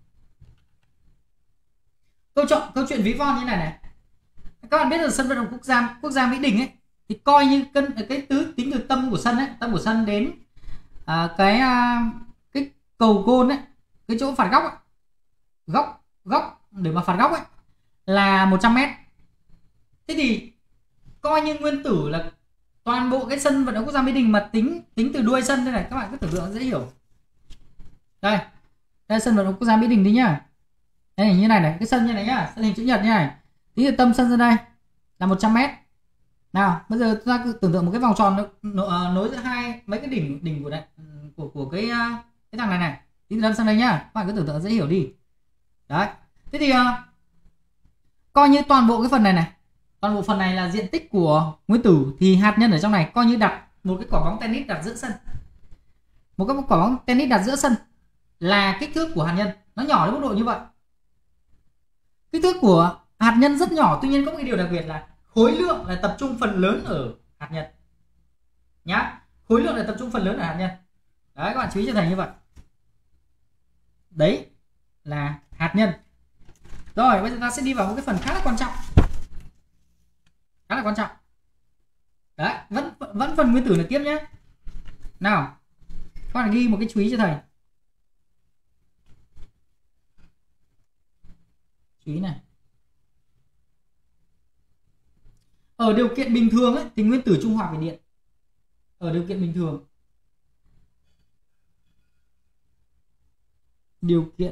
Câu chuyện ví von như này này. Các bạn biết là sân vận động quốc gia Mỹ Đình ấy thì coi như cái tính từ tâm của sân ấy, tâm của sân đến cái cầu gôn ấy, cái chỗ phạt góc ấy, góc để mà phạt góc ấy là 100m. Thế thì coi như nguyên tử là toàn bộ cái sân vận động quốc gia Mỹ Đình mà tính từ đuôi sân đây này, các bạn cứ tưởng tượng dễ hiểu. Đây sân vận động quốc gia Mỹ Đình đi nhá. Đây như này cái sân như này nhá, sân hình chữ nhật như này. Tính từ tâm sân ra đây là 100m. Nào, bây giờ chúng ta cứ tưởng tượng một cái vòng tròn nối giữa mấy cái đỉnh của cái thằng này này. Tính từ tâm sang đây nhá. Các bạn cứ tưởng tượng dễ hiểu đi. Đấy. Thế thì coi như toàn bộ cái phần này toàn bộ phần này là diện tích của nguyên tử, thì hạt nhân ở trong này coi như đặt một cái quả bóng tennis đặt giữa sân. Một cái quả bóng tennis đặt giữa sân là kích thước của hạt nhân, nó nhỏ đến mức độ như vậy. Kích thước của hạt nhân rất nhỏ, tuy nhiên có một điều đặc biệt là khối lượng là tập trung phần lớn ở hạt nhân nhá. Khối lượng là tập trung phần lớn ở hạt nhân. Đấy, các bạn chú ý cho thầy như vậy. Đấy là hạt nhân. Rồi bây giờ ta sẽ đi vào một cái phần khá là quan trọng. Đấy, vẫn phần nguyên tử là tiếp nhé. Nào, các bạn ghi một cái chú ý cho thầy. Chú ý này. Ở điều kiện bình thường ấy, thì nguyên tử trung hòa về điện. Ở điều kiện bình thường. Điều kiện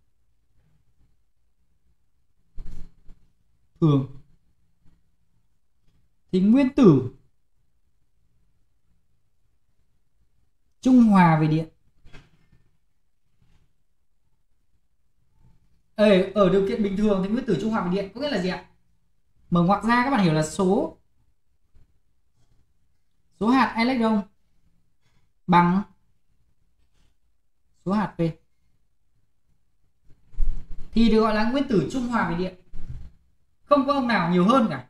thường thì nguyên tử trung hòa về điện. Ở điều kiện bình thường thì nguyên tử trung hòa về điện có nghĩa là gì ạ? Mở ngoặc ra các bạn hiểu là số hạt electron bằng số hạt P thì được gọi là nguyên tử trung hòa về điện. Không có ông nào nhiều hơn cả.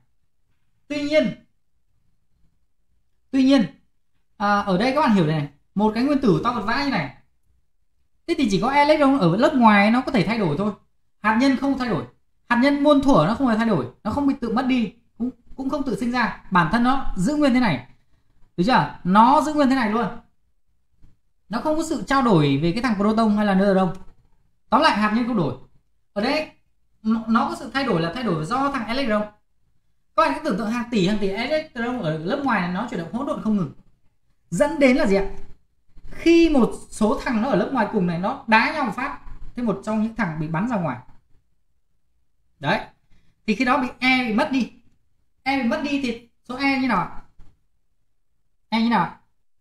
Tuy nhiên ở đây các bạn hiểu này, một cái nguyên tử to vật vã như này, thế thì chỉ có electron ở lớp ngoài nó có thể thay đổi thôi, hạt nhân không thay đổi. Hạt nhân muôn thuở nó không hề thay đổi, nó không bị tự mất đi, cũng không tự sinh ra, bản thân nó giữ nguyên thế này, được chưa? Nó giữ nguyên thế này luôn, nó không có sự trao đổi về cái thằng proton hay là neutron. Tóm lại hạt nhân không đổi. Ở đây nó có sự thay đổi là thay đổi do thằng electron. Các bạn cứ tưởng tượng hàng tỷ electron ở lớp ngoài này nó chuyển động hỗn độn không ngừng, dẫn đến là gì ạ? Khi một số thằng nó ở lớp ngoài cùng này nó đá nhau một phát, thế một trong những thằng bị bắn ra ngoài. Đấy, thì khi đó bị mất đi. Bị mất đi thì số E như nào? Như nào?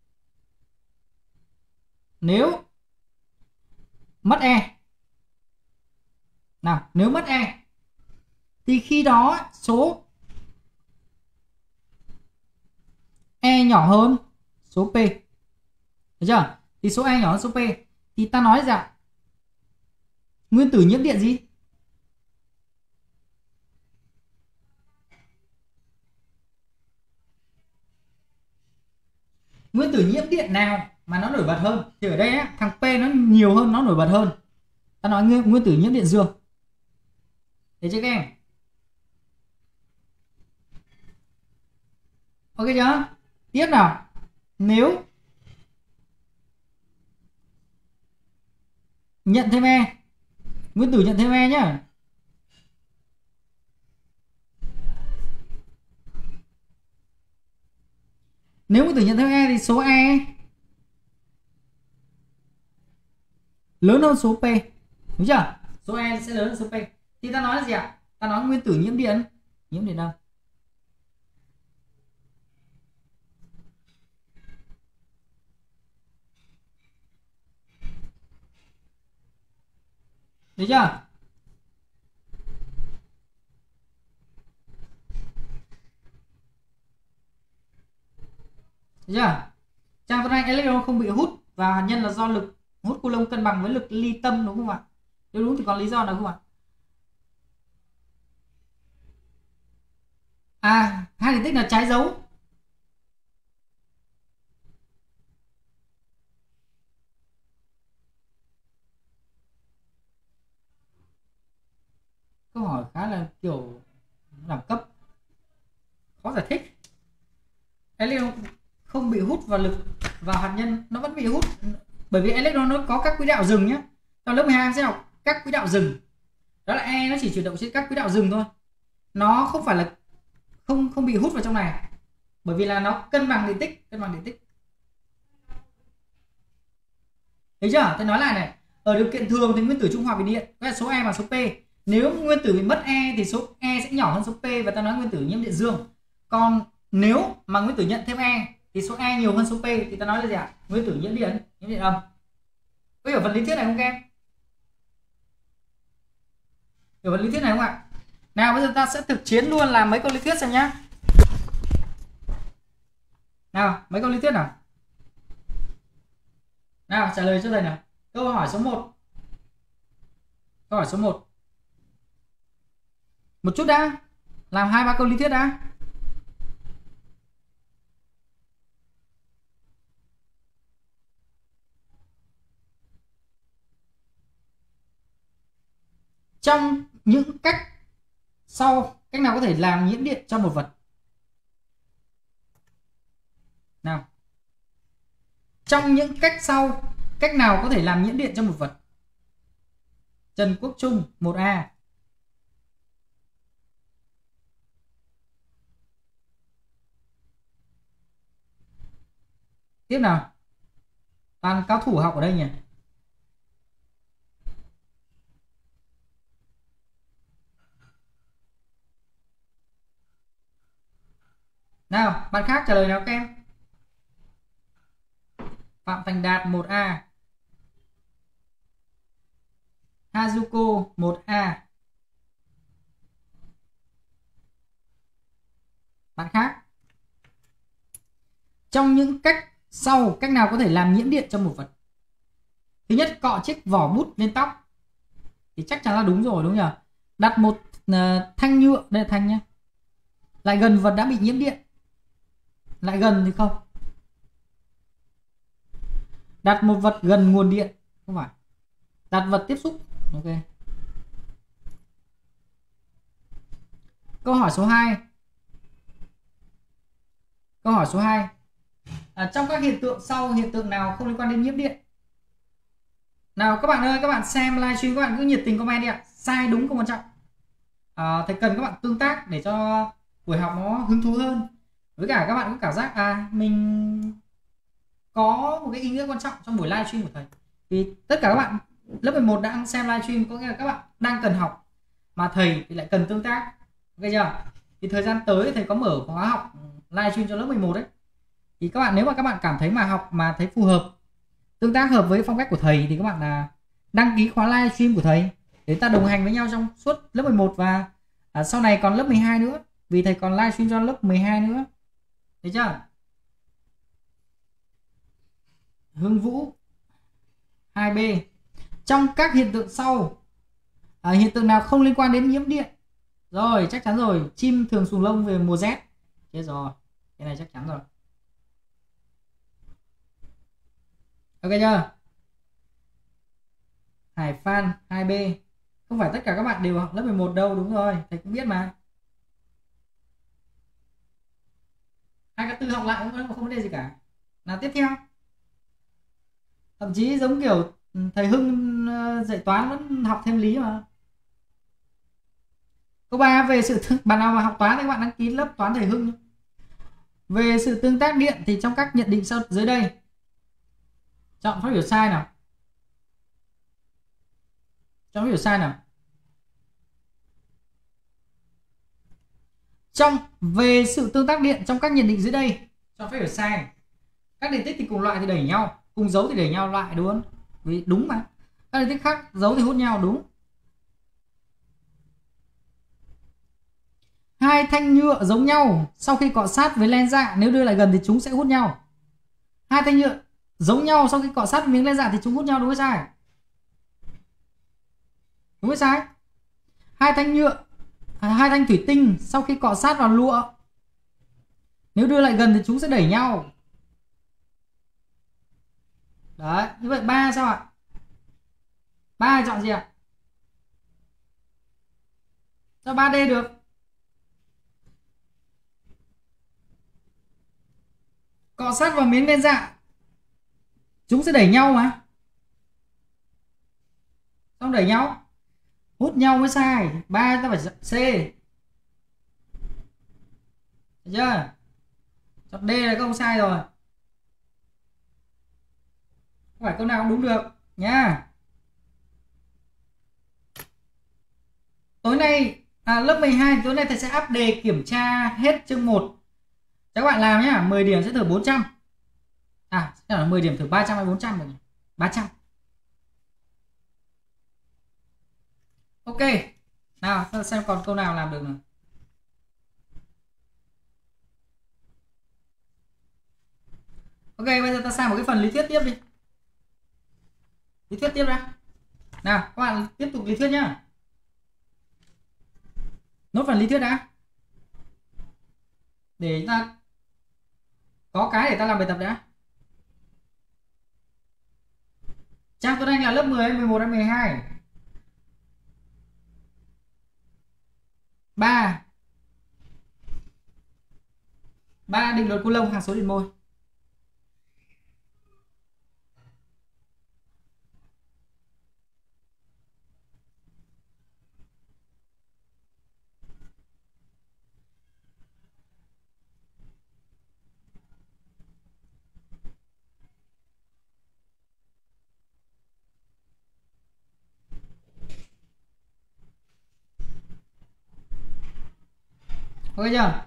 Nếu mất nào, nếu mất thì khi đó số E nhỏ hơn số P. Được chưa? Thì số E nhỏ hơn số P thì ta nói rằng nguyên tử nhiễm điện gì? Nguyên tử nhiễm điện nào mà nó nổi bật hơn? Thì ở đây á, thằng P nó nhiều hơn, nó nổi bật hơn. Ta nói nguyên tử nhiễm điện dương. Thế chứ các em? Ok chưa? Tiếp nào. Nếu nhận thêm E, nguyên tử nhận thêm E nhá, Nếu nguyên tử nhận theo E thì số E lớn hơn số P, đúng chưa? Số E sẽ lớn hơn số P. Thì ta nói là gì ạ? Ta nói nguyên tử nhiễm điện âm. Được chưa? Được chưa? Trong tuần này electron không bị hút vào hạt nhân là do lực hút Coulomb cân bằng với lực ly tâm, đúng không ạ? Nếu đúng thì có lý do nào không ạ? Hai điểm tích là trái dấu. Câu hỏi khá là kiểu đẳng cấp, khó giải thích. Electron không bị hút vào lực vào hạt nhân, nó vẫn bị hút bởi vì electron nó có các quỹ đạo dừng nhé. Trong lớp 12 sẽ học các quỹ đạo dừng. Đó là E nó chỉ chuyển động trên các quỹ đạo dừng thôi. Nó không phải là không bị hút vào trong này, bởi vì là nó cân bằng điện tích, Thấy chưa? Tôi nói lại này, ở điều kiện thường thì nguyên tử trung hòa về điện có là số E và số P. Nếu nguyên tử bị mất E thì số E sẽ nhỏ hơn số P, và ta nói nguyên tử nhiễm điện dương. Còn nếu mà nguyên tử nhận thêm E thì số E nhiều hơn số P thì ta nói là gì ạ? Nguyên tử nhiễm điện âm. Có hiểu phần lý thuyết này không các em? Hiểu phần lý thuyết này không ạ? Nào bây giờ ta sẽ thực chiến luôn làm mấy câu lý thuyết xem nhá. Nào, mấy câu lý thuyết nào. Nào, trả lời cho thầy nào. Câu hỏi số 1. Câu hỏi số 1. Một chút đã. Làm 2-3 câu lý thuyết đã. Trong những cách sau, cách nào có thể làm nhiễm điện cho một vật? Nào. Trong những cách sau, cách nào có thể làm nhiễm điện cho một vật? Trần Quốc Trung 1A. Tiếp nào. Toàn cao thủ học ở đây nhỉ. Nào, bạn khác trả lời nào các em. Phạm Thành Đạt 1A. Hazuko 1A. Bạn khác. Trong những cách sau, cách nào có thể làm nhiễm điện cho một vật? Thứ nhất, cọ chiếc vỏ bút lên tóc. Thì chắc chắn là đúng rồi, đúng nhỉ? Đặt một thanh nhựa, đây là thanh nhé, lại gần vật đã bị nhiễm điện. Lại gần thì không. Đặt một vật gần nguồn điện, không phải. Đặt vật tiếp xúc. Ok. Câu hỏi số 2. Câu hỏi số 2. Trong các hiện tượng sau, hiện tượng nào không liên quan đến nhiễm điện? Nào các bạn ơi, các bạn xem livestream các bạn cứ nhiệt tình comment đi ạ. Sai đúng không quan trọng. Thầy cần các bạn tương tác để cho buổi học nó hứng thú hơn. Với cả các bạn có cảm giác mình có một cái ý nghĩa quan trọng trong buổi livestream của thầy. Thì tất cả các bạn lớp 11 đang xem livestream có nghĩa là các bạn đang cần học, mà thầy thì lại cần tương tác. Ok chưa? Thì thời gian tới thầy có mở khóa học livestream cho lớp 11 đấy. Thì các bạn nếu mà các bạn cảm thấy mà học mà thấy phù hợp, tương tác hợp với phong cách của thầy thì các bạn là đăng ký khóa livestream của thầy để ta đồng hành với nhau trong suốt lớp 11 và sau này còn lớp 12 nữa, vì thầy còn livestream cho lớp 12 nữa. Thấy chưa? Hương Vũ 2B. Trong các hiện tượng sau, hiện tượng nào không liên quan đến nhiễm điện? Rồi, chắc chắn rồi, chim thường sùng lông về mùa rét. Chết rồi, cái này chắc chắn rồi. Ok chưa? Hải Phan 2B. Không phải tất cả các bạn đều học lớp 11 đâu, đúng rồi, thầy cũng biết mà. 2K4 học lại cũng không vấn đề gì cả. Nào tiếp theo. Thậm chí giống kiểu thầy Hưng dạy toán vẫn học thêm lý mà. Câu 3 về sự bạn nào mà học toán thì các bạn đăng ký lớp toán thầy Hưng. Về sự tương tác điện thì trong các nhận định sau dưới đây, chọn phát biểu sai nào. Chọn phát biểu sai nào. Về sự tương tác điện trong các nhận định dưới đây, chọn phát biểu sai. Các điện tích thì cùng loại thì đẩy nhau, cùng dấu thì đẩy nhau lại, đúng không? Vì đúng mà. Các điện tích khác dấu thì hút nhau, đúng. Hai thanh nhựa giống nhau sau khi cọ sát với len dạ, nếu đưa lại gần thì chúng sẽ hút nhau. Hai thanh nhựa giống nhau sau khi cọ sát với miếng len dạ thì chúng hút nhau, đúng hay sai? Đúng hay sai? Hai thanh thủy tinh sau khi cọ sát vào lụa, nếu đưa lại gần thì chúng sẽ đẩy nhau. Đấy, như vậy 3 sao ạ? 3 chọn gì ạ? Sao 3D được? Cọ sát vào miếng len dạ, chúng sẽ đẩy nhau mà. Xong đẩy nhau, hút nhau mới sai. 3 ta phải C. Được chưa? Chọn D là không sai rồi. Không phải câu nào cũng đúng được nha. Tối nay lớp 12 tối nay thầy sẽ up đề kiểm tra hết chương 1 cho các bạn làm nhé. 10 điểm sẽ thử 400. Sẽ là 10 điểm thử 300 hay 400 rồi nhỉ? 300. Ok. Nào, ta xem còn câu nào làm được nào. Ok, bây giờ ta sang một cái phần lý thuyết tiếp đi. Lý thuyết tiếp ra. Nào, các bạn tiếp tục lý thuyết nhá. Nốt phần lý thuyết đã. Để ta có cái để ta làm bài tập đã. Trang Tuấn Anh là lớp 10 hay 11 hay 12? 3 định luật Coulomb hằng số điện mol. Ok chưa?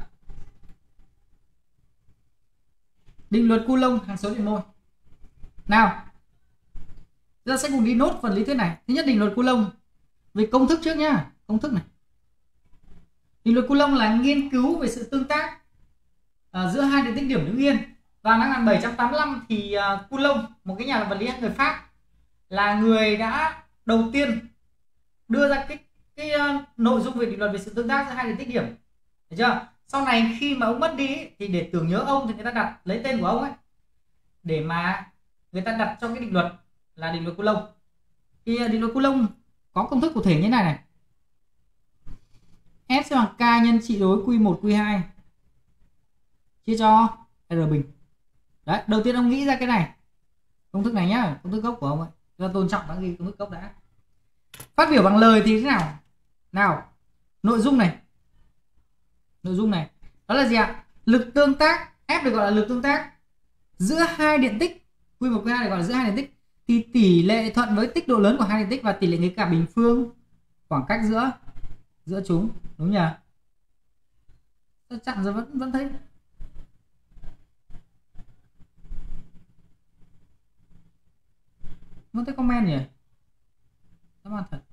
Định luật Coulomb hằng số điện mol. Nào, chúng ta sẽ cùng đi nốt phần lý thuyết này. Thứ nhất, định luật Coulomb. Về công thức trước nhá. Công thức này. Định luật Coulomb là nghiên cứu về sự tương tác giữa hai điện tích điểm đứng yên. Vào năm 1785 thì Coulomb, một cái nhà vật lý người Pháp, là người đã đầu tiên đưa ra cái nội dung về định luật về sự tương tác giữa hai điện tích điểm. Được chưa? Sau này khi mà ông mất đi thì để tưởng nhớ ông thì người ta đặt lấy tên của ông ấy, để mà người ta đặt cho cái định luật là định luật Coulomb. Thì định luật Coulomb có công thức cụ thể như thế này này. F sẽ bằng K nhân trị đối Q1 Q2 chia cho R bình. Đấy, đầu tiên ông nghĩ ra cái này. Công thức này nhá, công thức gốc của ông ấy. Chúng ta tôn trọng các ghi công thức gốc đã. Phát biểu bằng lời thì thế nào? Nào, nội dung này. Nội dung này, đó là gì ạ? Lực tương tác, F được gọi là lực tương tác giữa hai điện tích, Q1 Q2 được gọi là giữa hai điện tích, thì tỷ lệ thuận với tích độ lớn của hai điện tích và tỷ lệ nghịch cả bình phương khoảng cách giữa chúng, đúng nhỉ? Tôi chặn rồi vẫn thấy. Vẫn thấy comment nhỉ? Các bạn thật.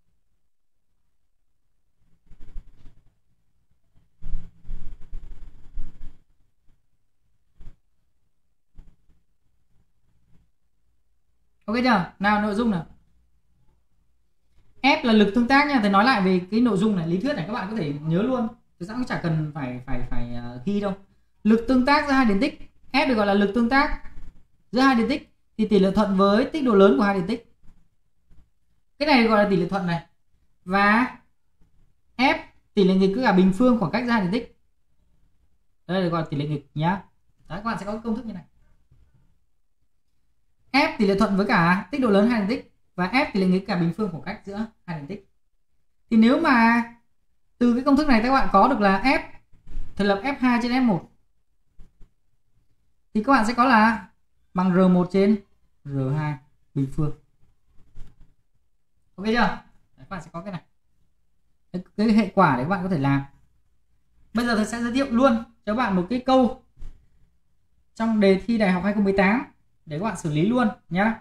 Ok chưa? Nào, nội dung nào. F là lực tương tác nha. Thầy nói lại về cái nội dung này, lý thuyết này các bạn có thể nhớ luôn. Thực ra cũng chả cần phải ghi đâu. Lực tương tác giữa hai điện tích, F được gọi là lực tương tác giữa hai điện tích thì tỷ lệ thuận với tích độ lớn của hai điện tích. Cái này gọi là tỷ lệ thuận này. Và F tỷ lệ nghịch cứ cả bình phương khoảng cách giữa hai điện tích. Đây được gọi là tỷ lệ nghịch nhá. Đấy, các bạn sẽ có công thức như này. F tỷ lệ thuận với cả tích độ lớn hai điện tích và F tỷ lệ nghịch cả bình phương khoảng cách giữa hai điện tích. Thì nếu mà từ cái công thức này các bạn có được là F, thành lập F2 trên F1 thì các bạn sẽ có là bằng R1 trên R2 bình phương. Ok chưa? Đấy, các bạn sẽ có cái này. Cái hệ quả để các bạn có thể làm. Bây giờ tôi sẽ giới thiệu luôn cho các bạn một cái câu trong đề thi đại học 2018 để các bạn xử lý luôn nhé.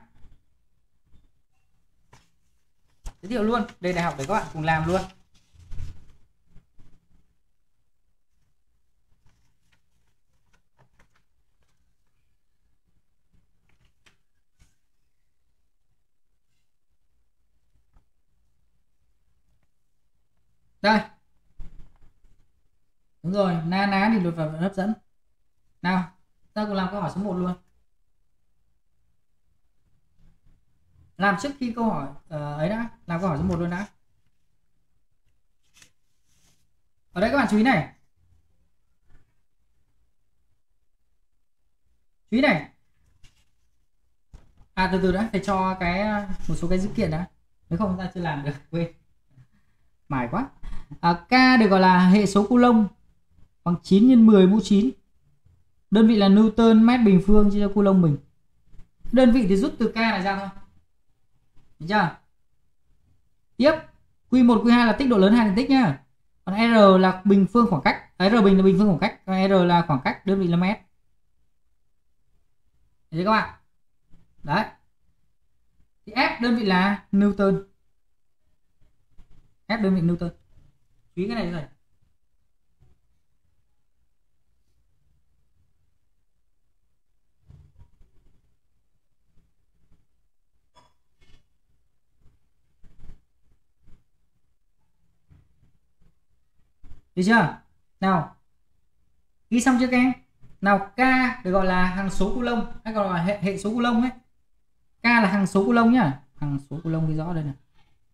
Giới thiệu luôn đề đại học để các bạn cùng làm luôn. Đây. Đúng rồi, na ná định luật và hấp dẫn. Nào, ta cùng làm câu hỏi số 1 luôn. Làm trước khi câu hỏi ấy đã, làm câu hỏi số 1 luôn đã. Ở đây các bạn chú ý này. Chú ý này. À từ từ đã, phải cho cái một số cái dữ kiện đã. Nếu không ta chưa làm được, quên. Mải quá. K được gọi là hệ số Coulomb bằng 9 x 10 mũ 9. Đơn vị là Newton mét bình phương chia cho Coulomb bình. Đơn vị thì rút từ K này ra thôi. Được chưa? Tiếp, Q1 Q2 là tích độ lớn hai diện tích nhá. Còn R là bình phương khoảng cách. R bình là bình phương khoảng cách, còn R là khoảng cách, đơn vị là mét. Được chưa các bạn? Đấy. Thì F đơn vị là Newton. F đơn vị Newton. Chú ý cái này rồi. Được chưa? Nào. Ghi xong chưa các em? Nào, K được gọi là hằng số Coulomb hay còn là hệ số Coulomb ấy. K là hằng số Coulomb nhá. Hằng số Coulomb ghi rõ đây này.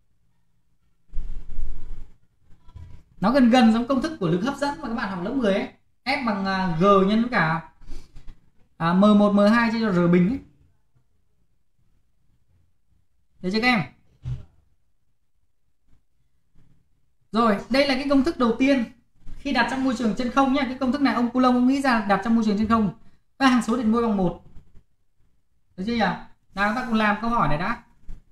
Nó gần gần giống công thức của lực hấp dẫn mà các bạn học lớp 10 ấy. F bằng G nhân với cả M1 M2 chia cho R bình ấy. Được chưa các em? Rồi, đây là cái công thức đầu tiên khi đặt trong môi trường chân không nhé. Cái công thức này ông Coulomb ông nghĩ ra đặt trong môi trường chân không. Và hằng số điện môi bằng 1. Được chưa nhỉ? Nào chúng ta cùng làm câu hỏi này đã.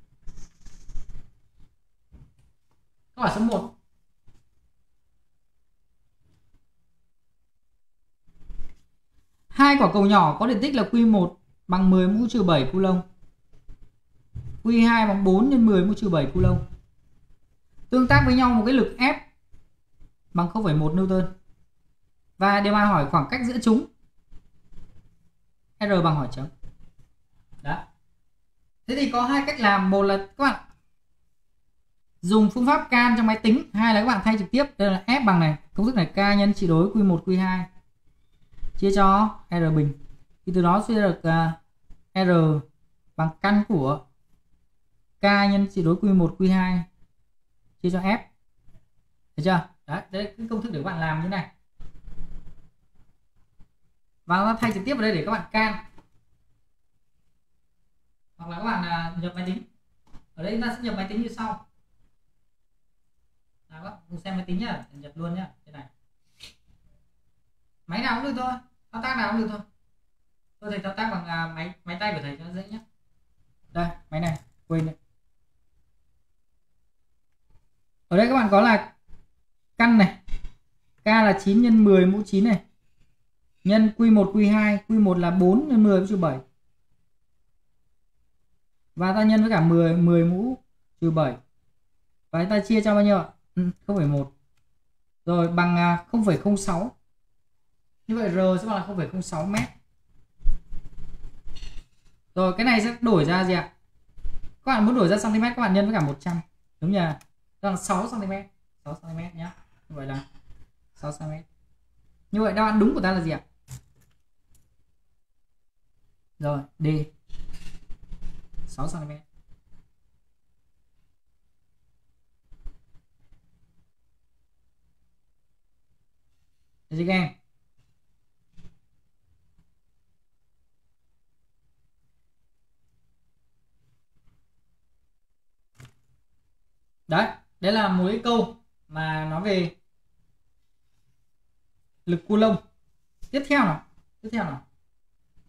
Câu hỏi số 1. Hai quả cầu nhỏ có diện tích là Q1 bằng 10 mũ trừ 7 Coulomb. Q2 bằng 4 x 10 mũ trừ 7 Coulomb. Tương tác với nhau một cái lực F bằng 0,1 Newton. Và đề bài hỏi khoảng cách giữa chúng. R bằng hỏi chấm. Đó. Thế thì có hai cách làm. Một là các bạn dùng phương pháp can trong máy tính. Hai là các bạn thay trực tiếp. Đây là F bằng này. Công thức này K nhân trị đối Q1 Q2 chia cho R bình. Thì từ đó suy ra được R bằng căn của K nhân trị đối Q1 Q2 chia cho F. Được chưa? Đấy, đây là cái công thức để các bạn làm như này. Và nó thay trực tiếp vào đây để các bạn can. Hoặc là các bạn nhập máy tính. Ở đây chúng ta sẽ nhập máy tính như sau. Nào các bạn xem máy tính nhá, nhập luôn nhá, thế này. Máy nào cũng được thôi, thao tác nào cũng được thôi. Tôi thầy thao tác bằng máy tay của thầy cho nó dễ nhé. Đây, máy này, quên đấy. Ở đây các bạn có là căn này. K là 9 x 10 mũ 9 này. Nhân Q1 Q2, Q1 là 4 x 10 mũ trừ 7. Và ta nhân với cả 10 mũ trừ 7. Và ta chia cho bao nhiêu ạ? 0,1. Rồi bằng 0,06. Như vậy R sẽ bằng là 0,06 mét. Rồi cái này sẽ đổi ra gì ạ? Các bạn muốn đổi ra cm, các bạn nhân với cả 100. Đúng nhỉ? Bằng 6 cm. 6 cm nhé. Như vậy là 6 cm. Như vậy đáp án đúng của ta là gì ạ? Rồi, D 6 cm. Được chưa các em? Đấy, đấy là một cái câu mà nói về lực Coulomb. Tiếp theo nào.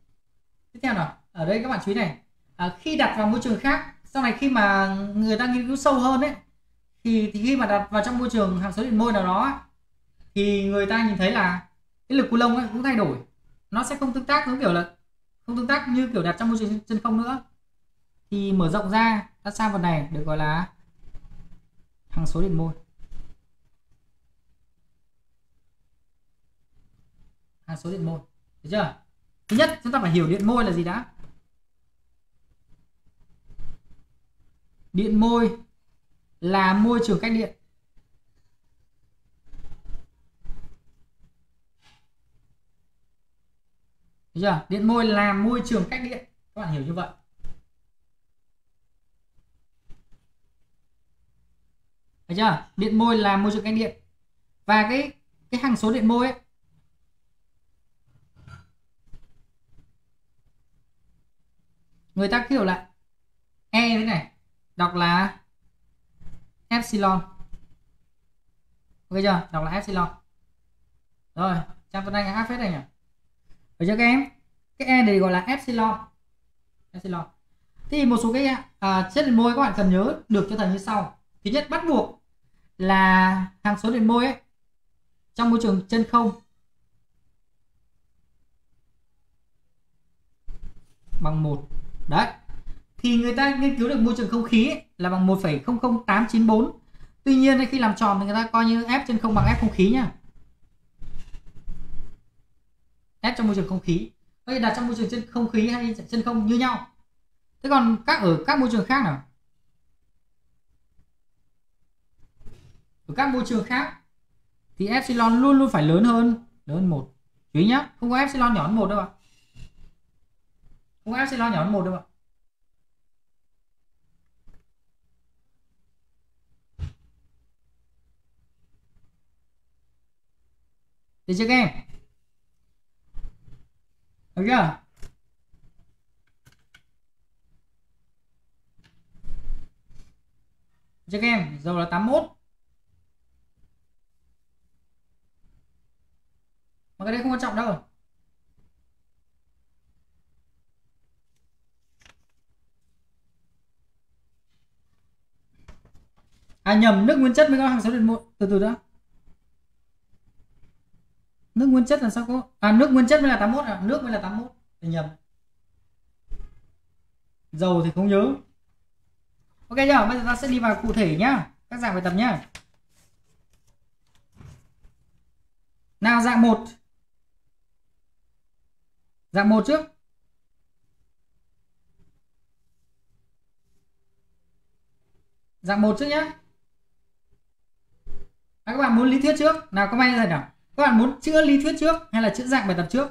Tiếp theo nào, ở đây các bạn chú ý này, khi đặt vào môi trường khác, sau này khi mà người ta nghiên cứu sâu hơn ấy, thì khi mà đặt vào trong môi trường hàm số điện môi nào đó thì người ta nhìn thấy là cái lực Coulomb ấy cũng thay đổi, nó sẽ không tương tác giống kiểu là không tương tác như kiểu đặt trong môi trường chân không nữa. Thì mở rộng ra, ta sang phần này được gọi là hằng số điện môi. Hằng số điện môi, được chưa? Thứ nhất chúng ta phải hiểu điện môi là gì đã. Điện môi là môi trường cách điện. Được chưa? Điện môi là môi trường cách điện, các bạn hiểu như vậy. Được chưa? Điện môi là môi trường cách điện. Và cái hằng số điện môi ấy, người ta kiểu lại E thế này, đọc là epsilon. Ok chưa? Đọc là epsilon. Rồi, trong tuần anh áp phết này nhỉ. Được chưa các em? Cái E này gọi là epsilon. Epsilon. Thì một số cái chất điện môi các bạn cần nhớ được cho thầy như sau. Thứ nhất, bắt buộc là hằng số điện môi ấy trong môi trường chân không bằng 1. Đấy. Thì người ta nghiên cứu được môi trường không khí ấy, là bằng 1,00894. Tuy nhiên khi làm tròn thì người ta coi như F chân không bằng F không khí nhá. F trong môi trường không khí. Vậy đặt trong môi trường chân không khí hay chân không như nhau. Thế còn ở các môi trường khác nào? Ở các môi trường khác thì epsilon luôn luôn phải lớn hơn 1. Chú ý nhá, không có epsilon nhỏ hơn 1 đâu ạ. Không có epsilon nhỏ hơn 1 đâu ạ. Được chưa các em? Được chưa? Cho các em, dầu là 81. Mà cái đấy không quan trọng đâu. Nhầm, nước nguyên chất mới có hằng số điện môi. Từ đó. Nước nguyên chất là sao có? Nước nguyên chất mới là 81 à? Nước mới là 81. Thì nhầm. Dầu thì không nhớ. Ok chưa? Bây giờ ta sẽ đi vào cụ thể nhá. Các dạng bài tập nhá. Nào dạng 1. Dạng 1 trước. Dạng 1 trước nhá. Các bạn muốn lý thuyết trước? Nào có may ra nào. Các bạn muốn chữa lý thuyết trước hay là chữa dạng bài tập trước?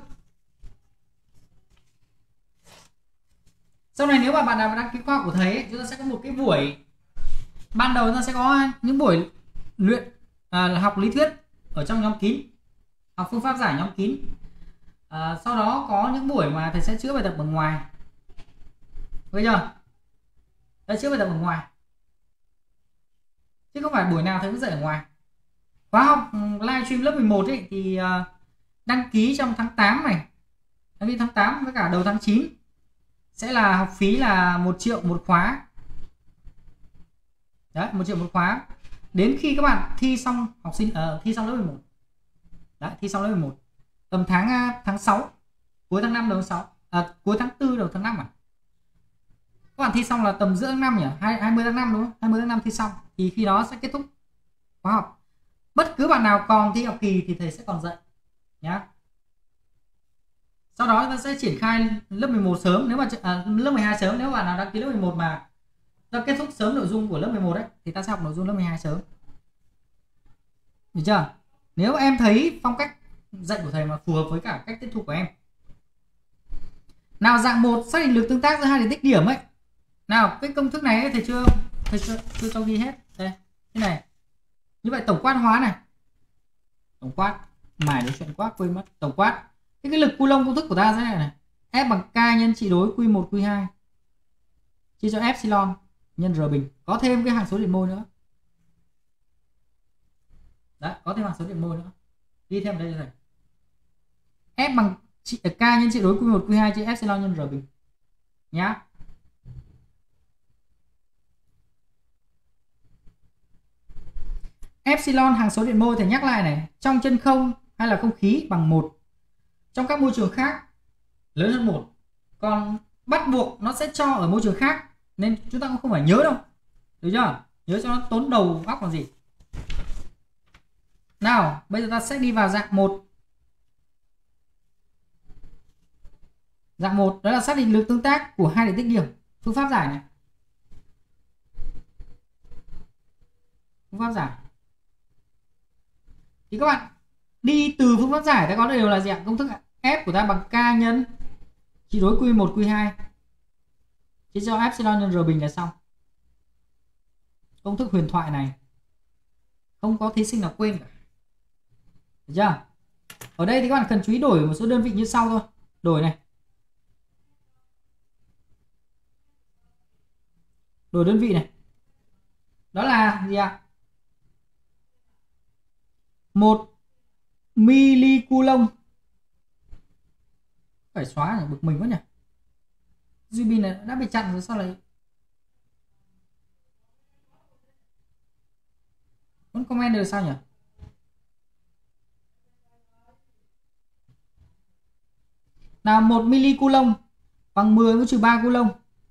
Sau này nếu mà bạn nào đăng ký khoa học của thầy ấy, chúng ta sẽ có một cái buổi ban đầu, ta sẽ có những buổi luyện học lý thuyết ở trong nhóm kín, học phương pháp giải nhóm kín. Sau đó có những buổi mà thầy sẽ chữa bài tập ở ngoài. Bây giờ thầy chữa bài tập ở ngoài chứ không phải buổi nào thầy cũng dạy ở ngoài. Khóa học livestream lớp 11 ấy thì đăng ký trong tháng 8 này, đăng ký tháng 8 với cả đầu tháng 9 sẽ là học phí là 1 triệu một khóa. Đấy, 1 triệu một khóa. Đến khi các bạn thi xong thi xong lớp 11. Đấy, thi xong lớp 11. Tầm tháng 6, cuối tháng 5 đầu tháng 6, cuối tháng 4 đầu tháng 5 à. Các bạn thi xong là tầm giữa tháng 5 nhỉ? 20 tháng 5 đúng không? 20 tháng 5 thi xong thì khi đó sẽ kết thúc khóa học. Bất cứ bạn nào còn thi học kỳ thì thầy sẽ còn dạy nhá. Sau đó ta sẽ triển khai lớp 11 sớm, nếu mà lớp 12 sớm, nếu bạn nào đăng ký lớp 11 mà ta kết thúc sớm nội dung của lớp 11 đấy thì ta sẽ học nội dung lớp 12 sớm. Được chưa? Nếu em thấy phong cách dạy của thầy mà phù hợp với cả cách tiếp thu của em. Nào dạng 1 xác định lực tương tác giữa hai điểm tích điểm ấy. Nào, cái công thức này ấy, thầy chưa cho ghi hết. Đây, thế này. Như vậy tổng quát hóa này. Tổng quát, mải đến chuyện quát quên mất. Tổng quát. Cái lực Coulomb công thức của ta thế này. F bằng K nhân trị đối Q1 Q2 chia cho epsilon nhân R bình. Có thêm cái hằng số điện môi nữa. Đấy, có thêm hằng số điện môi nữa. Ghi thêm ở đây cho thầy. F bằng K nhân trị đối Q1 Q2 chia epsilon nhân R bình nhá. Epsilon hằng số điện mol thì nhắc lại này, trong chân không hay là không khí bằng 1. Trong các môi trường khác lớn hơn 1. Còn bắt buộc nó sẽ cho ở môi trường khác nên chúng ta cũng không phải nhớ đâu. Được chưa? Nhớ cho nó tốn đầu óc còn gì. Nào, bây giờ ta sẽ đi vào dạng 1. Dạng 1 đó là xác định lực tương tác của hai điện tích điểm. Phương pháp giải này. Phương pháp giải. Thì các bạn đi từ phương pháp giải ta có đều là gì ạ? Công thức F của ta bằng K nhân trị đối Q1 Q2 chia cho epsilon nhân R bình là xong. Công thức huyền thoại này không có thí sinh nào quên cả. Được chưa? Ở đây thì các bạn cần chú ý đổi một số đơn vị như sau thôi. Đổi này. Đổi đơn vị này. Đó là gì ạ? 1 milicoulomb. Phải xóa nhỉ, bực mình quá nhỉ. GB này đã bị chặn rồi sao lại vẫn comment được sao nhỉ? Nào 1 milicoulomb bằng 10 mũ trừ 3 coulomb.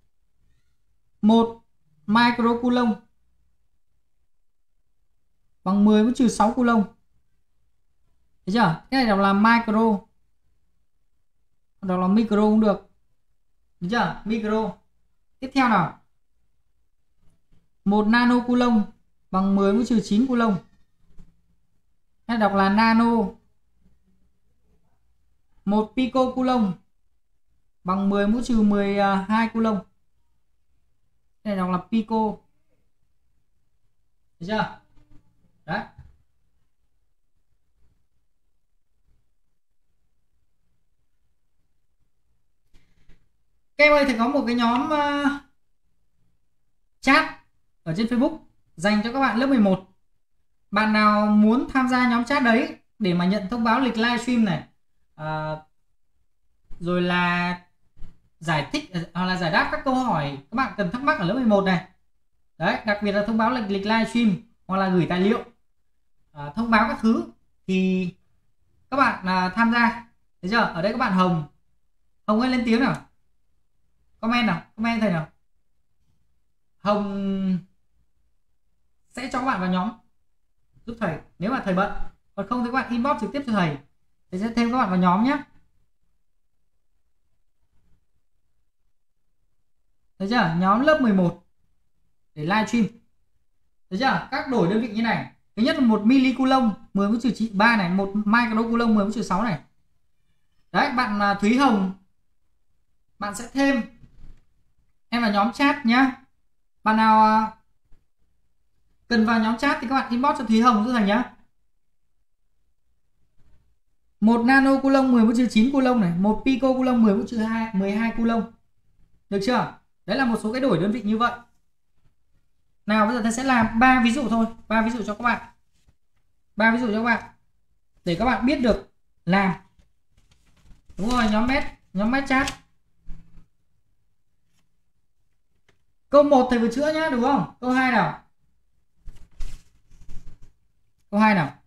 1 microcoulomb bằng 10 mũ trừ 6 coulomb. Thấy chưa? Cái này đọc là micro. Đọc là micro cũng được. Được chưa? Micro. Tiếp theo nào. 1 nanocoulomb bằng 10 mũ trừ 9 coulomb. Hay đọc là nano. 1 picocoulomb bằng 10 mũ trừ 12 coulomb. Đây đọc là pico. Được chưa? Đấy. Các em ơi, thì có một cái nhóm chat ở trên Facebook dành cho các bạn lớp 11. Bạn nào muốn tham gia nhóm chat đấy để mà nhận thông báo lịch livestream này, rồi là giải thích hoặc là giải đáp các câu hỏi các bạn cần thắc mắc ở lớp 11 này. Đấy, đặc biệt là thông báo lịch livestream hoặc là gửi tài liệu, thông báo các thứ thì các bạn tham gia. Thấy chưa? Ở đây các bạn Hồng ơi lên tiếng nào. Comment nào, comment thầy nào. Hồng sẽ cho các bạn vào nhóm giúp thầy nếu mà thầy bận. Còn không thì các bạn inbox trực tiếp cho thầy. Thầy sẽ thêm các bạn vào nhóm nhé. Thấy chưa? Nhóm lớp 11 để livestream. Thấy chưa? Các đổi đơn vị như này. Thứ nhất là 1 milicoulomb 10 mũ trừ 3 này, 1 microcoulomb 10 mũ trừ 6 này. Đấy, bạn Thúy Hồng, bạn sẽ thêm em vào nhóm chat nhá. Bạn nào cần vào nhóm chat thì các bạn inbox cho Thúy Hồng giúp thầy nhá. 1 nanocoulomb 10 mũ trừ 9 coulomb này, 1 picocoulomb 10 mũ trừ 12 coulomb. Được chưa? Đấy là một số cái đổi đơn vị như vậy. Nào bây giờ thầy sẽ làm 3 ví dụ thôi, 3 ví dụ cho các bạn. 3 ví dụ cho các bạn để các bạn biết được làm. Đúng rồi, nhóm mét chat. Câu 1 thầy vừa chữa nhá, đúng không? Câu 2 nào. Câu 2 nào.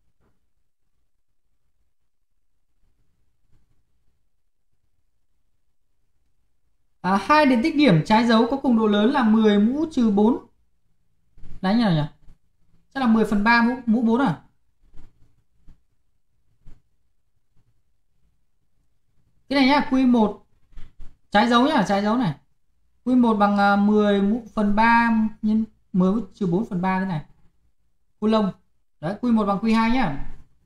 Hai điện tích điểm trái dấu có cùng độ lớn là 10 mũ trừ 4. Đấy như nào nhỉ? Chắc là 10/3 mũ 4 à? Cái này nhá, Q1 trái dấu nhá, trái dấu này. Q1 bằng 10/3 nhân 10 mũ trừ 4/3 thế này. Coulomb. Đấy, Q1 bằng Q2 nhá.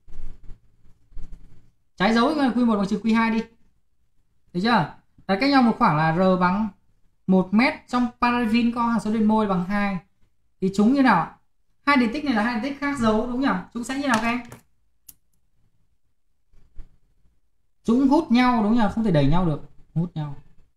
Trái dấu Q1 bằng trừ Q2 đi. Được chưa? Đấy, cách nhau một khoảng là R bằng 1 mét, trong paraffin có hàm số điện mol bằng 2. Thì chúng như nào? Hai điện tích này là hai điện tích khác dấu đúng nhỉ? Chúng sẽ như nào các em? Chúng hút nhau đúng nhỉ? Không thể đẩy nhau được. Hút nhau.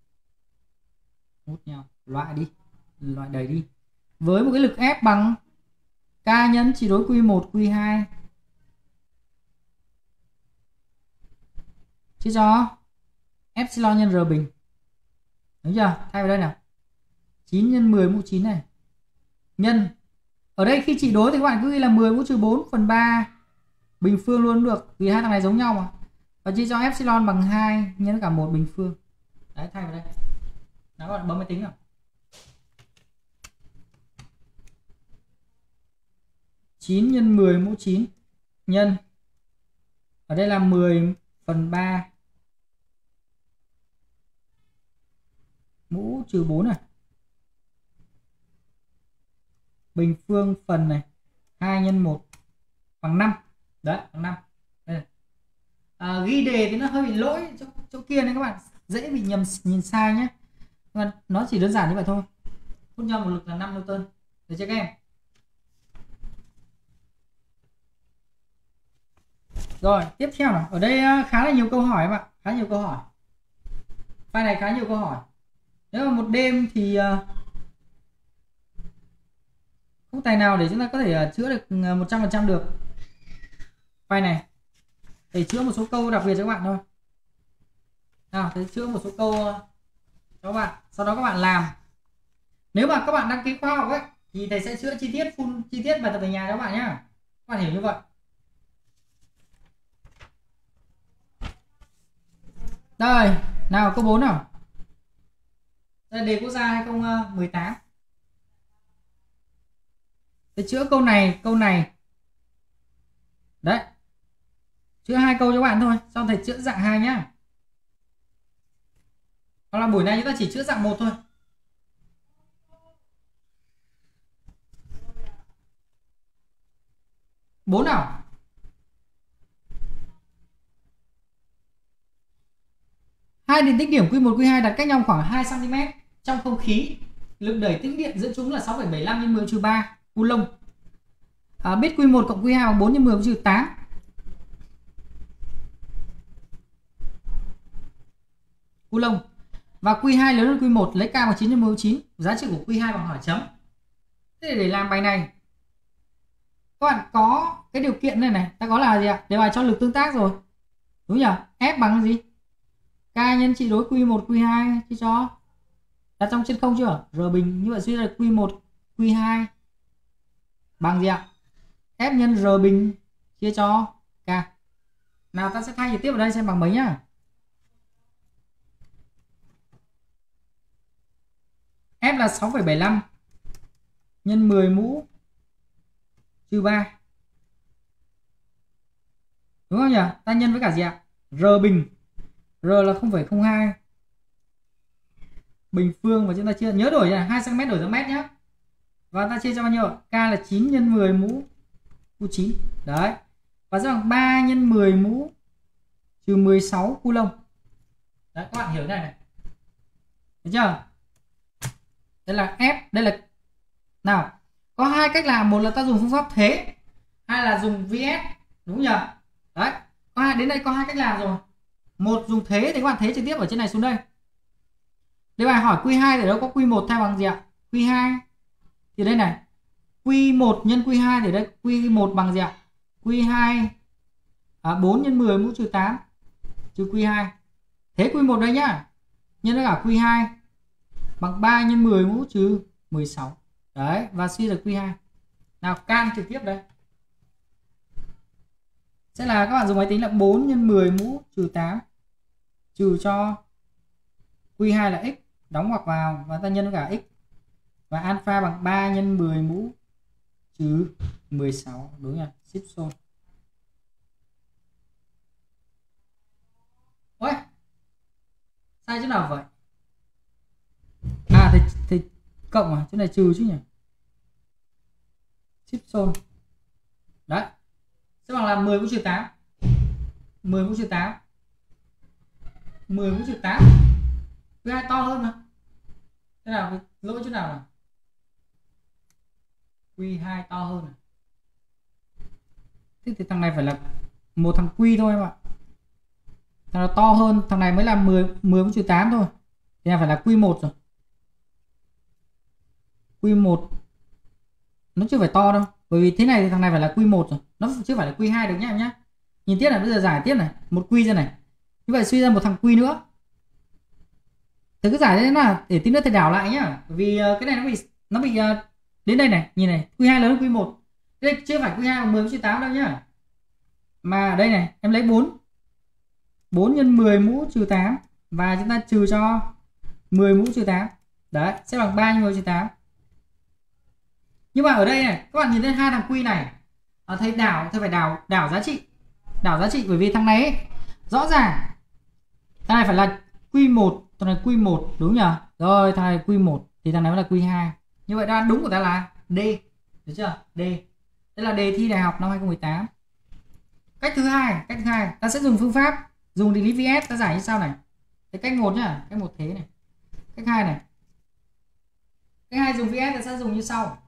Loại đi. Loại đẩy đi. Với một cái lực F bằng K nhân chỉ đối Q1 Q2 chia cho epsilon nhân r bình. Đúng chưa? Thay vào đây nào. 9 nhân 10 mũ 9 này. Nhân. Ở đây khi trị đối thì các bạn cứ ghi là 10 mũ trừ 4 phần 3 bình phương luôn được. Vì hai thằng này giống nhau mà. Và chia cho epsilon bằng 2 nhân cả 1 bình phương. Đấy, thay vào đây. Đó, các bạn bấm máy tính nào. 9 nhân 10 mũ 9 nhân. Ở đây là 10 phần 3 mũ trừ 4 này. Bình phương phần này 2 nhân 1 bằng 5. Đấy, bằng 5. Đây này. Ghi đề thì nó hơi bị lỗi chỗ kia nên các bạn dễ bị nhầm nhìn sai nhé. Nhưng mà nó chỉ đơn giản như vậy thôi. Hút nhau một lực là 5 Newton. Được chưa các em? Rồi, tiếp theo nào. Ở đây khá là nhiều câu hỏi các bạn. Khá nhiều câu hỏi. File này khá nhiều câu hỏi. Nếu mà một đêm thì không tài nào để chúng ta có thể chữa được 100% được. File này để chữa một số câu đặc biệt cho các bạn thôi. Nào, để chữa một số câu cho các bạn. Sau đó các bạn làm. Nếu mà các bạn đăng ký khóa học ấy thì thầy sẽ chữa chi tiết, full chi tiết bài tập về nhà cho các bạn nhé. Các bạn hiểu như vậy. Đây, nào câu 4 nào. Đây đề quốc gia 2018. Để chữa câu này. Đấy. Chữa 2 câu cho bạn thôi, xong thầy chữa dạng 2 nhá. Hoặc là buổi nay chúng ta chỉ chữa dạng 1 thôi. Bốn nào. Hai điện tích điểm Q1 Q2 đặt cách nhau khoảng 2 cm trong không khí. Lực đẩy tĩnh điện giữa chúng là 6,75 x 10 trừ 3 coulomb. Biết Q1 cộng Q2 bằng 4 x 10 trừ 8. Coulomb. Và Q2 lớn hơn Q1, lấy K bằng 9 x 10 9. Giá trị của Q2 bằng hỏi chấm. Thế để làm bài này các bạn có cái điều kiện này ta có là gì ạ? Đề bài cho lực tương tác rồi. Đúng nhỉ? F bằng gì? K nhân trị đối Q1 Q2 chia cho đặt trong trên không chưa? R bình, như vậy suy ra là Q1 Q2 bằng gì ạ? F nhân R bình chia cho K. Nào ta sẽ thay trực tiếp vào đây xem bằng mấy nhá. F là 6,75 nhân 10 mũ trừ 3. Đúng không nhỉ? Ta nhân với cả gì ạ? R bình. R là 0,02 bình phương, và chúng ta chia, nhớ đổi là 2 cm đổi ra mét nhé. Và ta chia cho bao nhiêu? K là 9 nhân 10 mũ Q9. Đấy. Và sẽ bằng 3 nhân 10 mũ trừ 16 coulomb. Đấy, các bạn hiểu này này. Được chưa? Đây là F, đây là nào. Có hai cách làm, một là ta dùng phương pháp thế, hai là dùng VS, đúng nhỉ? Đấy. Đến đây có hai cách làm rồi. Một dùng thế thì các bạn thế trực tiếp ở trên này xuống đây. Đề bài hỏi Q2 thì đâu có Q1 thay bằng gì ạ? Q2. Thì đây này. Q1 nhân Q2 thì đây Q1 bằng gì ạ? Q2 4 nhân 10 mũ trừ 8 trừ Q2. Thế Q1 đây nhá. Nhân với cả Q2 bằng 3 nhân 10 mũ trừ 16. Đấy, và suy được Q2. Nào can trực tiếp đây. Sẽ là các bạn dùng máy tính là 4 nhân 10 mũ trừ 8 trừ cho Q2 là x, đóng ngoặc vào và ta nhân với cả x. Và alpha bằng 3 nhân 10 mũ trừ 16. Đúng nhỉ? Simpson. Ôi, sai chỗ nào vậy? Thì cộng à, chỗ này trừ chứ nhỉ? Simpson. Đấy. Sẽ bằng là 10 mũ trừ 8. 10 mũ trừ 8. 10 mũ trừ 8. Q2 to hơn mà. Thế nào, lỗi chỗ nào nào? Q2 to hơn này. Thế thì thằng này phải là một thằng Q thôi em ạ. Thằng nào to hơn, thằng này mới là 10 mũ trừ 8 thôi. Thì là phải là Q1 rồi. Q1 nó chưa phải to đâu. Bởi vì thế này thì thằng này phải là Q1 rồi. Nó chưa phải là Q2 được nhá em nhá. Nhìn tiếp này, bây giờ giải tiếp này, một Q ra này. Như vậy suy ra một thằng Q nữa. Thầy cứ giải thế nào để tí nữa thầy đảo lại nhá. Bởi vì cái này nó bị đến đây này, nhìn này, Q2 lớn hơn Q1. Đây chưa phải Q2 bằng 10 mũ trừ 8 đâu nhá. Mà ở đây này, em lấy 4. 4 nhân 10 mũ trừ 8 và chúng ta trừ cho 10 mũ trừ 8. Đấy, sẽ bằng 3 nhân 10 trừ 8. Nhưng mà ở đây này, các bạn nhìn thấy hai thằng Q này. Thầy phải đảo giá trị. Đảo giá trị bởi vì thằng này ấy, rõ ràng thằng này phải là Q1, thằng này Q1 đúng nhỉ? Rồi, thằng này Q1 thì thằng này mới là Q2. Như vậy đáp án đúng của ta là D. Được chưa? D. Đây là đề thi đại học năm 2018. Cách thứ hai, ta sẽ dùng phương pháp dùng định lý VS, ta giải như sau này. Thế cách 1 nhá, cách 1 thế này. Cách 2 này. Cách 2 dùng VS ta sẽ dùng như sau.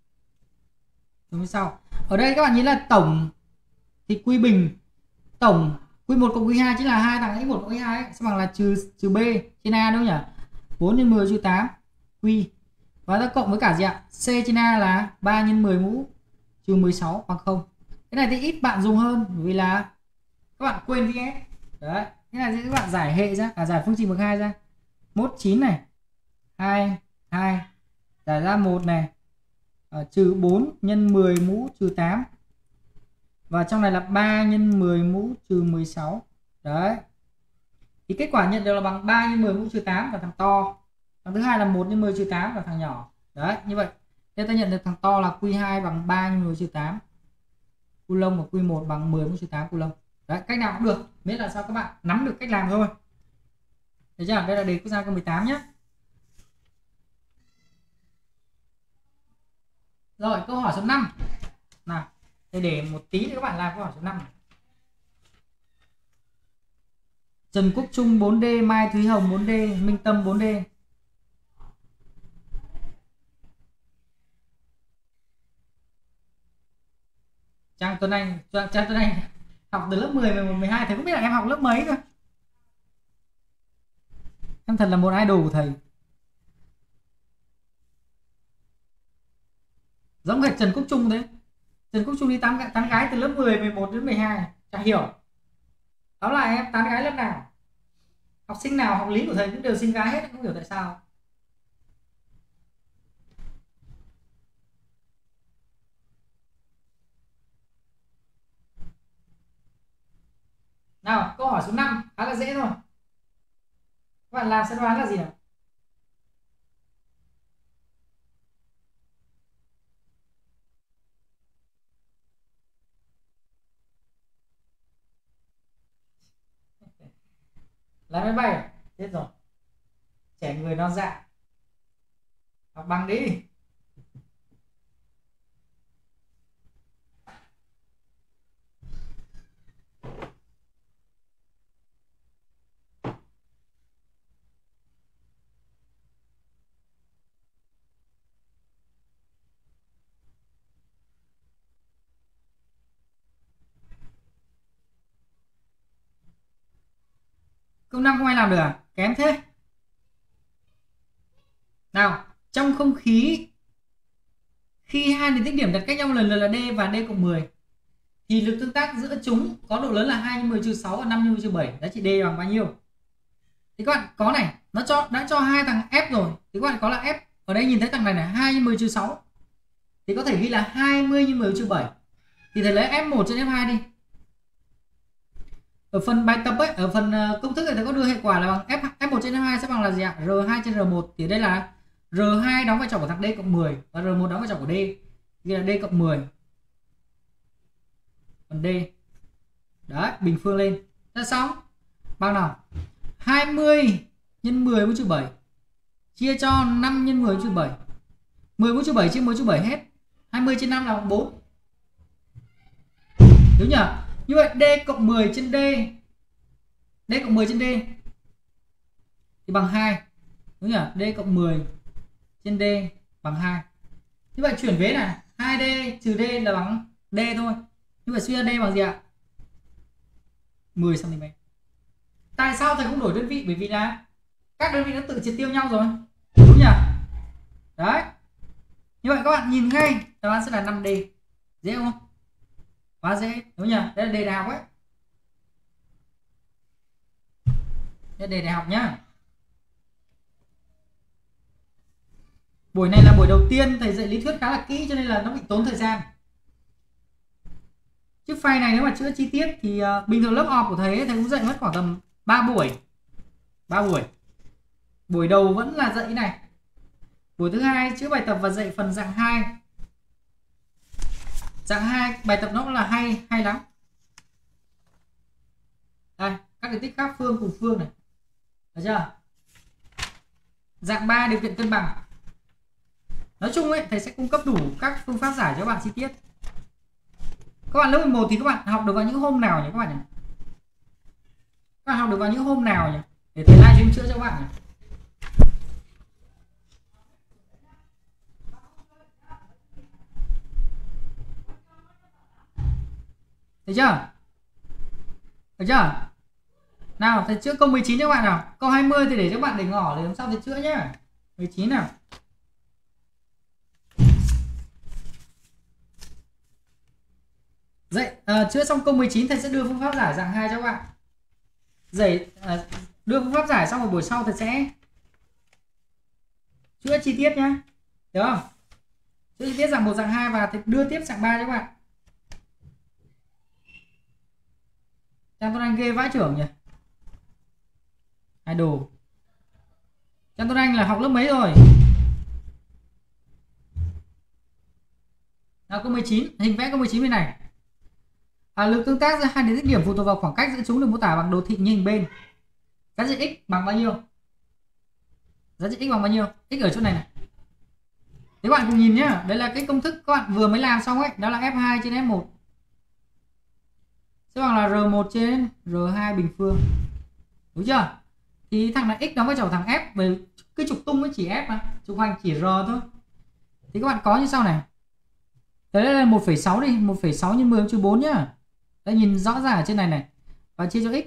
Ở đây các bạn nhìn là tổng thì Q bình, tổng Q1 cộng Q2 chính là hai thằng x1 cộng x2 sẽ bằng là trừ B trên A đúng không nhỉ? 4 nhân 10 trừ 8 Q. Và ta cộng với cả gì ạ? C trên A là 3 nhân 10 mũ trừ 16 bằng 0. Cái này thì ít bạn dùng hơn vì là các bạn quên VS. Đấy, thế này thì các bạn giải hệ ra, giải phương trình bậc 2 ra. 1 9 này. 2 2 giải ra 1 này. Trừ 4 nhân 10 mũ trừ 8. Và trong này là 3 nhân 10 mũ trừ 16. Đấy. Thì kết quả nhận được là bằng 3 nhân 10 mũ trừ 8 là thằng to. Thằng thứ hai là 1 nhân 10 trừ 8 là thằng nhỏ. Đấy, như vậy. Thế ta nhận được thằng to là Q2 bằng 3 nhân 10 trừ 8 coulomb và Q1 bằng 10 mũ trừ 8 coulomb. Đấy, cách nào cũng được, miễn là sao các bạn nắm được cách làm thôi. Được chưa? Đây là đề quốc gia câu 18 nhé. Rồi, câu hỏi số 5. Nào, để một tí để các bạn làm câu hỏi số 5 này. Trần Quốc Trung 4D, Mai Thúy Hồng 4D, Minh Tâm 4D. Trang Tuấn Anh học từ lớp 10, 11, 12, thầy không biết là em học lớp mấy cơ. Em thật là một idol của thầy. Giống hệt Trần Quốc Trung đấy. Trần Quốc Trung đi tán gái từ lớp 10, 11 đến 12. Chả hiểu. Đó là em tán gái lớp nào? Học sinh nào học lý của thầy cũng đều xin gái hết, không hiểu tại sao. Nào, câu hỏi số 5 khá là dễ thôi. Các bạn làm sẽ đoán là gì nào? Lái máy bay à? Chết rồi. Trẻ người non dạ. Học bằng đi. Câu 5 không ai làm được à? Kém thế. Nào, trong không khí khi hai điện tích điểm đặt cách nhau lần lượt là D và D cộng 10 thì lực tương tác giữa chúng có độ lớn là 2 nhân 10 trừ 6 và 5 nhân 10 trừ 7, giá trị D bằng bao nhiêu? Thì các bạn có này, nó đã cho hai thằng F rồi. Thì các bạn có là F ở đây nhìn thấy thằng này là 2 nhân 10 trừ 6 thì có thể ghi là 20 nhân 10 trừ 7. Thì thầy lấy F1 trên F2 đi. Ở phần bài tập ấy, ở phần công thức này thầy có đưa hệ quả là bằng F1 trên F2 sẽ bằng là gì ạ? R2 trên R1. Thì đây là R2 đóng vai trò của thằng D cộng 10 và R1 đóng vai trò của D. Ghi là D cộng 10. Phần D. Đấy, bình phương lên. Đã xong. Bằng nào? 20 nhân 10 mũ trừ 7 chia cho 5 nhân 10 trừ 7. 10 mũ trừ 7 chia 10 trừ 7 hết. 20 trên 5 là bằng 4. Đúng nhỉ? Như vậy D cộng 10 trên D. D cộng 10 trên D thì bằng 2. Đúng nhỉ? D cộng 10 trên D bằng 2. Như vậy chuyển vế này, 2D trừ D là bằng D thôi. Như vậy suy ra D bằng gì ạ? 10 cm. Tại sao thầy không đổi đơn vị? Bởi vì là các đơn vị nó tự triệt tiêu nhau rồi. Đúng nhỉ? Đấy. Như vậy các bạn nhìn ngay đáp án sẽ là 5D. Dễ không? Quá dễ, đúng nhỉ? Đây là đề đại học ấy. để học nhá. Buổi này là buổi đầu tiên thầy dạy lý thuyết khá là kỹ cho nên là nó bị tốn thời gian. Chứ file này nếu mà chữa chi tiết thì bình thường lớp học của thầy thầy cũng dạy mất khoảng tầm 3 buổi. 3 buổi. Buổi đầu vẫn là dạy này. Buổi thứ hai chữa bài tập và dạy phần dạng 2. Dạng 2 bài tập nó cũng là hay lắm. Đây, các điển tích khác phương cùng phương này. Được chưa? Dạng 3 điều kiện cân bằng. Nói chung ấy thầy sẽ cung cấp đủ các phương pháp giải cho các bạn chi tiết. Các bạn lớp 11 thì các bạn học được vào những hôm nào nhỉ các bạn nhỉ? Các bạn học được vào những hôm nào nhỉ? Để thầy livestream chữa cho các bạn nhỉ? Thấy chưa? Được chưa? Nào thầy chữa câu 19 cho các bạn nào. Câu 20 thì để cho các bạn để ngỏ để làm sao thầy chữa nhá. 19 nào. Dạy chữa xong câu 19 thầy sẽ đưa phương pháp giải dạng 2 cho các bạn. Đưa phương pháp giải xong rồi buổi sau thầy sẽ chữa chi tiết nhá. Được không? Chữa chi tiết dạng 1 dạng 2 và thầy đưa tiếp dạng 3 cho các bạn. Trang Tuấn Anh ghê vãi trưởng nhỉ. Idol. Trang Tuấn Anh là học lớp mấy rồi? Nào câu 19, hình vẽ câu 19 bên này. Lực tương tác giữa hai điển tích điểm phụ thuộc vào khoảng cách giữa chúng được mô tả bằng đồ thị như hình bên. Giá trị x bằng bao nhiêu? Giá trị x bằng bao nhiêu? X ở chỗ này này. Thế các bạn cùng nhìn nhá, đây là cái công thức các bạn vừa mới làm xong ấy, đó là F2 trên F1 sẽ bằng là R1 trên R2 bình phương. Đúng chưa? Thì thằng này x nó vai trò thằng F, về cái trục tung mới chỉ F mà, trục hoành chỉ R thôi. Thì các bạn có như sau này. Đấy là 1,6 đi, 1,6 nhân 10 trừ 4 nhá. Đây nhìn rõ ràng ở trên này này. Và chia cho x.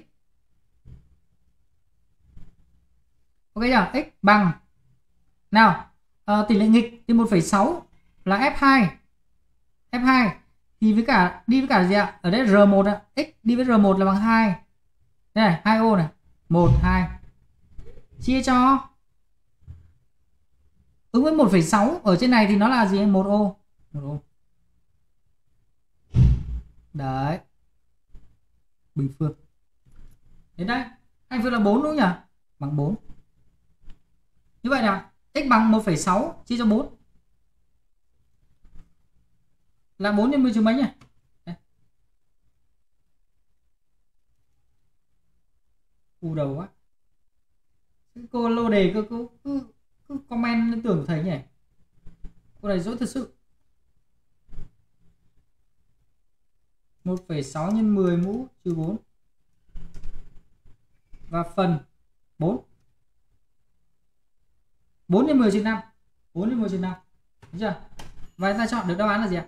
Ok chưa? X bằng nào, tỷ lệ nghịch thì 1,6 là F2. F2 thì với cả đi với cả gì ạ? Ở đây R1 ạ, x đi với R1 là bằng 2. Đây này, 2ô này, 1 2. Chia cho ứng với 1,6 ở trên này thì nó là gì? 1ô. 1ô. Đấy. Bình phương. Đến đây, anh phương là 4 đúng không nhỉ? Bằng 4. Như vậy nào, x bằng 1,6 chia cho 4 là 4 nhân 10 trừ mấy nhỉ? U đầu quá. Cô lô đề cơ cứ comment lên tưởng thầy nhỉ. Cô này dỗi thật sự. 1,6 nhân 10 mũ trừ 4 và phần 4. 4 nhân 10 trừ 5. 4 nhân 10 trừ 5. Đúng chưa? Và ta chọn được đáp án là gì ạ?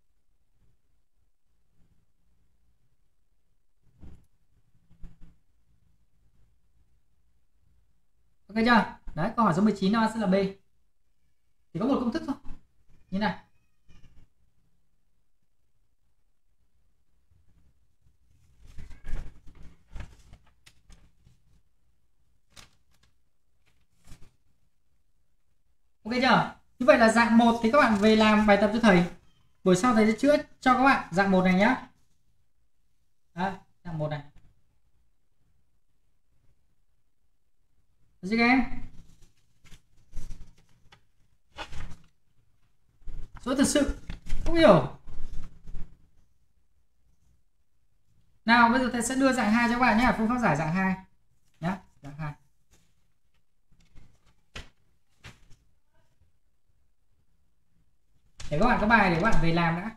Ok chưa? Đấy, câu hỏi số 19 nó sẽ là B. Chỉ có một công thức thôi. Như này. Ok chưa? Như vậy là dạng 1 thì các bạn về làm bài tập cho thầy. Buổi sau thầy sẽ chữa cho các bạn dạng 1 này nhá. Đấy, dạng 1 này. Được chưa các em? Số thật sự không hiểu. Nào bây giờ thầy sẽ đưa dạng 2 cho các bạn nhé, phương pháp giải dạng 2 nhé, dạng 2. Để các bạn có bài để các bạn về làm đã.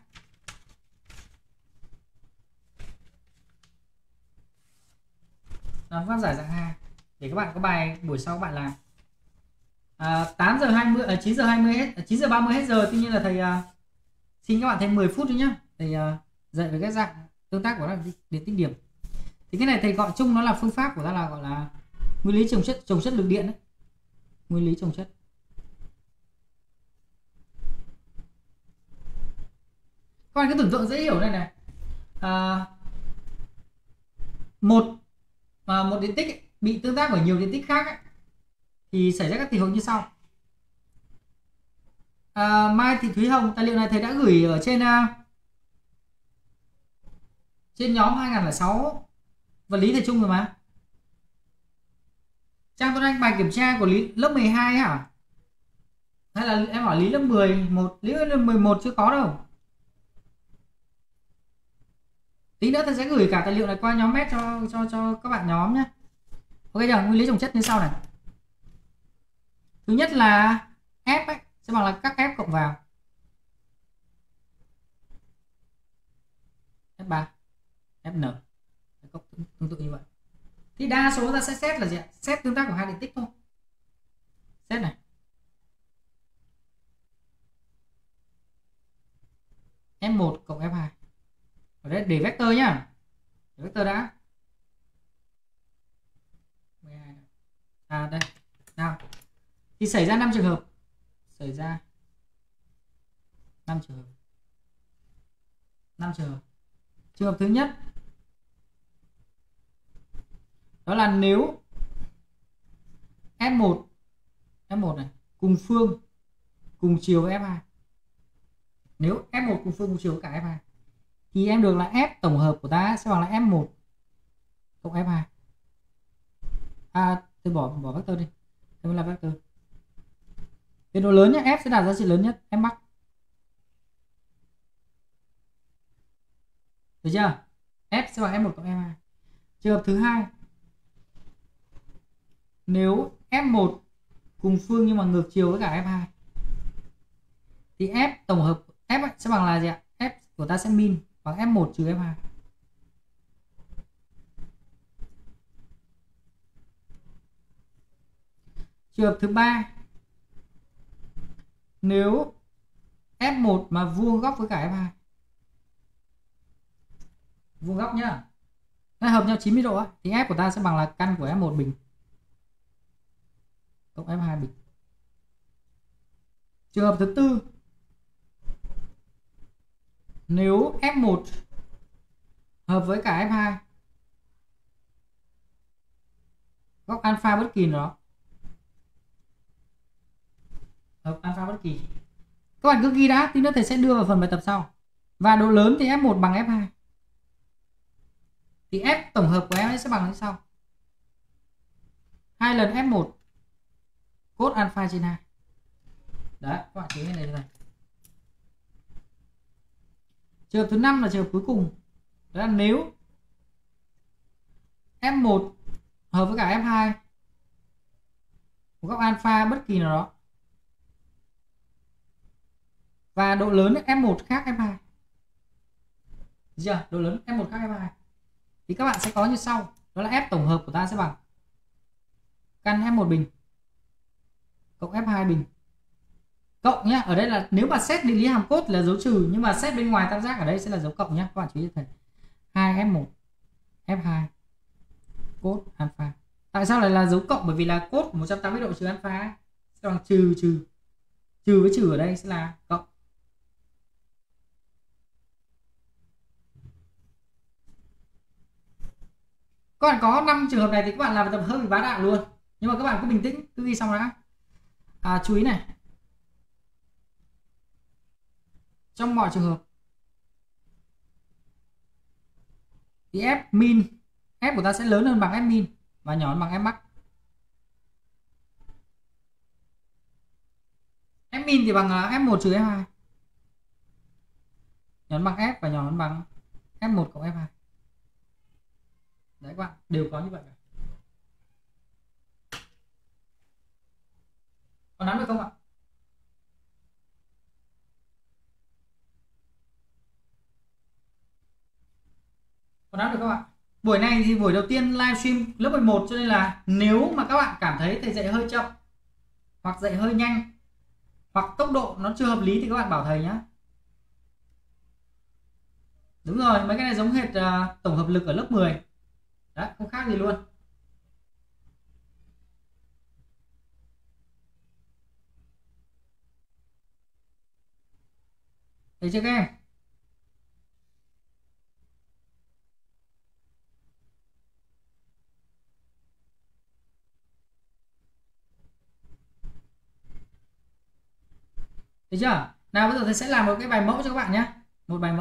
Phương pháp giải dạng 2 để các bạn có bài buổi sau các bạn làm. 8 giờ 20 9 giờ 20 hết, 9 giờ 30 hết giờ, tuy nhiên là thầy xin các bạn thêm 10 phút nữa nhá. Thầy dạy về các dạng tương tác của nó để tích điểm. Thì cái này thầy gọi chung nó là phương pháp của ta là gọi là nguyên lý trồng chất lực điện đấy. Nguyên lý trồng chất. Các bạn cứ tưởng tượng dễ hiểu này này. Một điện tích ấy, bị tương tác bởi nhiều diện tích khác ấy, thì xảy ra các tình huống như sau. Mai Thị Thúy Hồng, tài liệu này thầy đã gửi ở trên nhóm 2006 vật lý thầy Trung rồi mà. Trang Tuấn Anh, bài kiểm tra của lý lớp 12 hả? Hay là em hỏi lý lớp 11? Lý lớp 11 chưa có đâu. Tí nữa thầy sẽ gửi cả tài liệu này qua nhóm mét cho các bạn nhóm nhé. Ok chưa? Nguyên lý trồng chất như sau này. Thứ nhất là F ấy sẽ bằng là các F cộng vào F3 Fn, tương tự như vậy. Thì đa số ta sẽ xét là gì ạ? Xét tương tác của hai diện tích thôi. Xét này, F1 cộng F2. Ở đây để vector nhá. Để vector đã. Đây. Nào. Thì xảy ra 5 trường hợp. Xảy ra 5 trường hợp. 5 trường hợp. Trường hợp thứ nhất đó là nếu F1 này cùng phương cùng chiều với F2. Nếu F1 cùng phương cùng chiều với cả F2 thì em được là F tổng hợp của ta sẽ bằng là F1 cộng F2. Tôi bỏ vector đi. Đây là vector. Biên độ lớn nhé, F sẽ đạt giá trị lớn nhất, F max. Được chưa? F sẽ bằng F1 cộng F2. Trường hợp thứ hai, nếu F1 cùng phương nhưng mà ngược chiều với cả F2 thì F tổng hợp F sẽ bằng là gì ạ? F của ta sẽ min bằng F1 trừ F2. Trường hợp thứ ba, nếu F1 mà vuông góc với cả F2, vuông góc nhá, nó hợp nhau 90 độ ấy, thì F của ta sẽ bằng là căn của F1 bình cộng F2 bình. Trường hợp thứ tư, nếu F1 hợp với cả F2 góc alpha bất kỳ nào đó, hợp alpha bất kỳ, các bạn cứ ghi đã, tí nữa thầy sẽ đưa vào phần bài tập sau. Và độ lớn thì F1 bằng F2 thì F tổng hợp của em sẽ bằng như sau: 2 lần F1 cos alpha trên 2. Đấy, các bạn thấy này này. Trường hợp thứ 5 là trường hợp cuối cùng. Đó là nếu F1 hợp với cả F2 một góc alpha bất kỳ nào đó và độ lớn F1 khác F2. Được chưa? Độ lớn F1 khác F2 thì các bạn sẽ có như sau. Đó là F tổng hợp của ta sẽ bằng căn F1 bình cộng F2 bình cộng nhá. Ở đây là nếu mà xét định lý hàm cos là dấu trừ, nhưng mà xét bên ngoài tam giác ở đây sẽ là dấu cộng nhá. Các bạn chú ý thầy. 2F1 F2 cos alpha. Tại sao lại là dấu cộng? Bởi vì là cos 180 độ trừ alpha sẽ bằng trừ với trừ ở đây sẽ là cộng. Các bạn có 5 trường hợp này thì các bạn làm bài tập hơi bị bá đạo luôn, nhưng mà các bạn cứ bình tĩnh, cứ ghi xong đã. Chú ý này, trong mọi trường hợp thì F min, F của ta sẽ lớn hơn bằng F min và nhỏ hơn bằng F max. F min thì bằng F1 trừ F2, nhỏ hơn bằng F và nhỏ hơn bằng F1 cộng F2. Đấy, các bạn đều có như vậy. Có nắm được không ạ? Có nắm được không ạ? Buổi này thì buổi đầu tiên livestream lớp 11, cho nên là nếu mà các bạn cảm thấy thầy dạy hơi chậm hoặc dạy hơi nhanh hoặc tốc độ nó chưa hợp lý thì các bạn bảo thầy nhé. Đúng rồi, mấy cái này giống hệt tổng hợp lực ở lớp 10. Đấy, không khác gì luôn. Thấy chưa các em? Được chưa? Nào bây giờ thầy sẽ làm một cái bài mẫu cho các bạn nhé. Một bài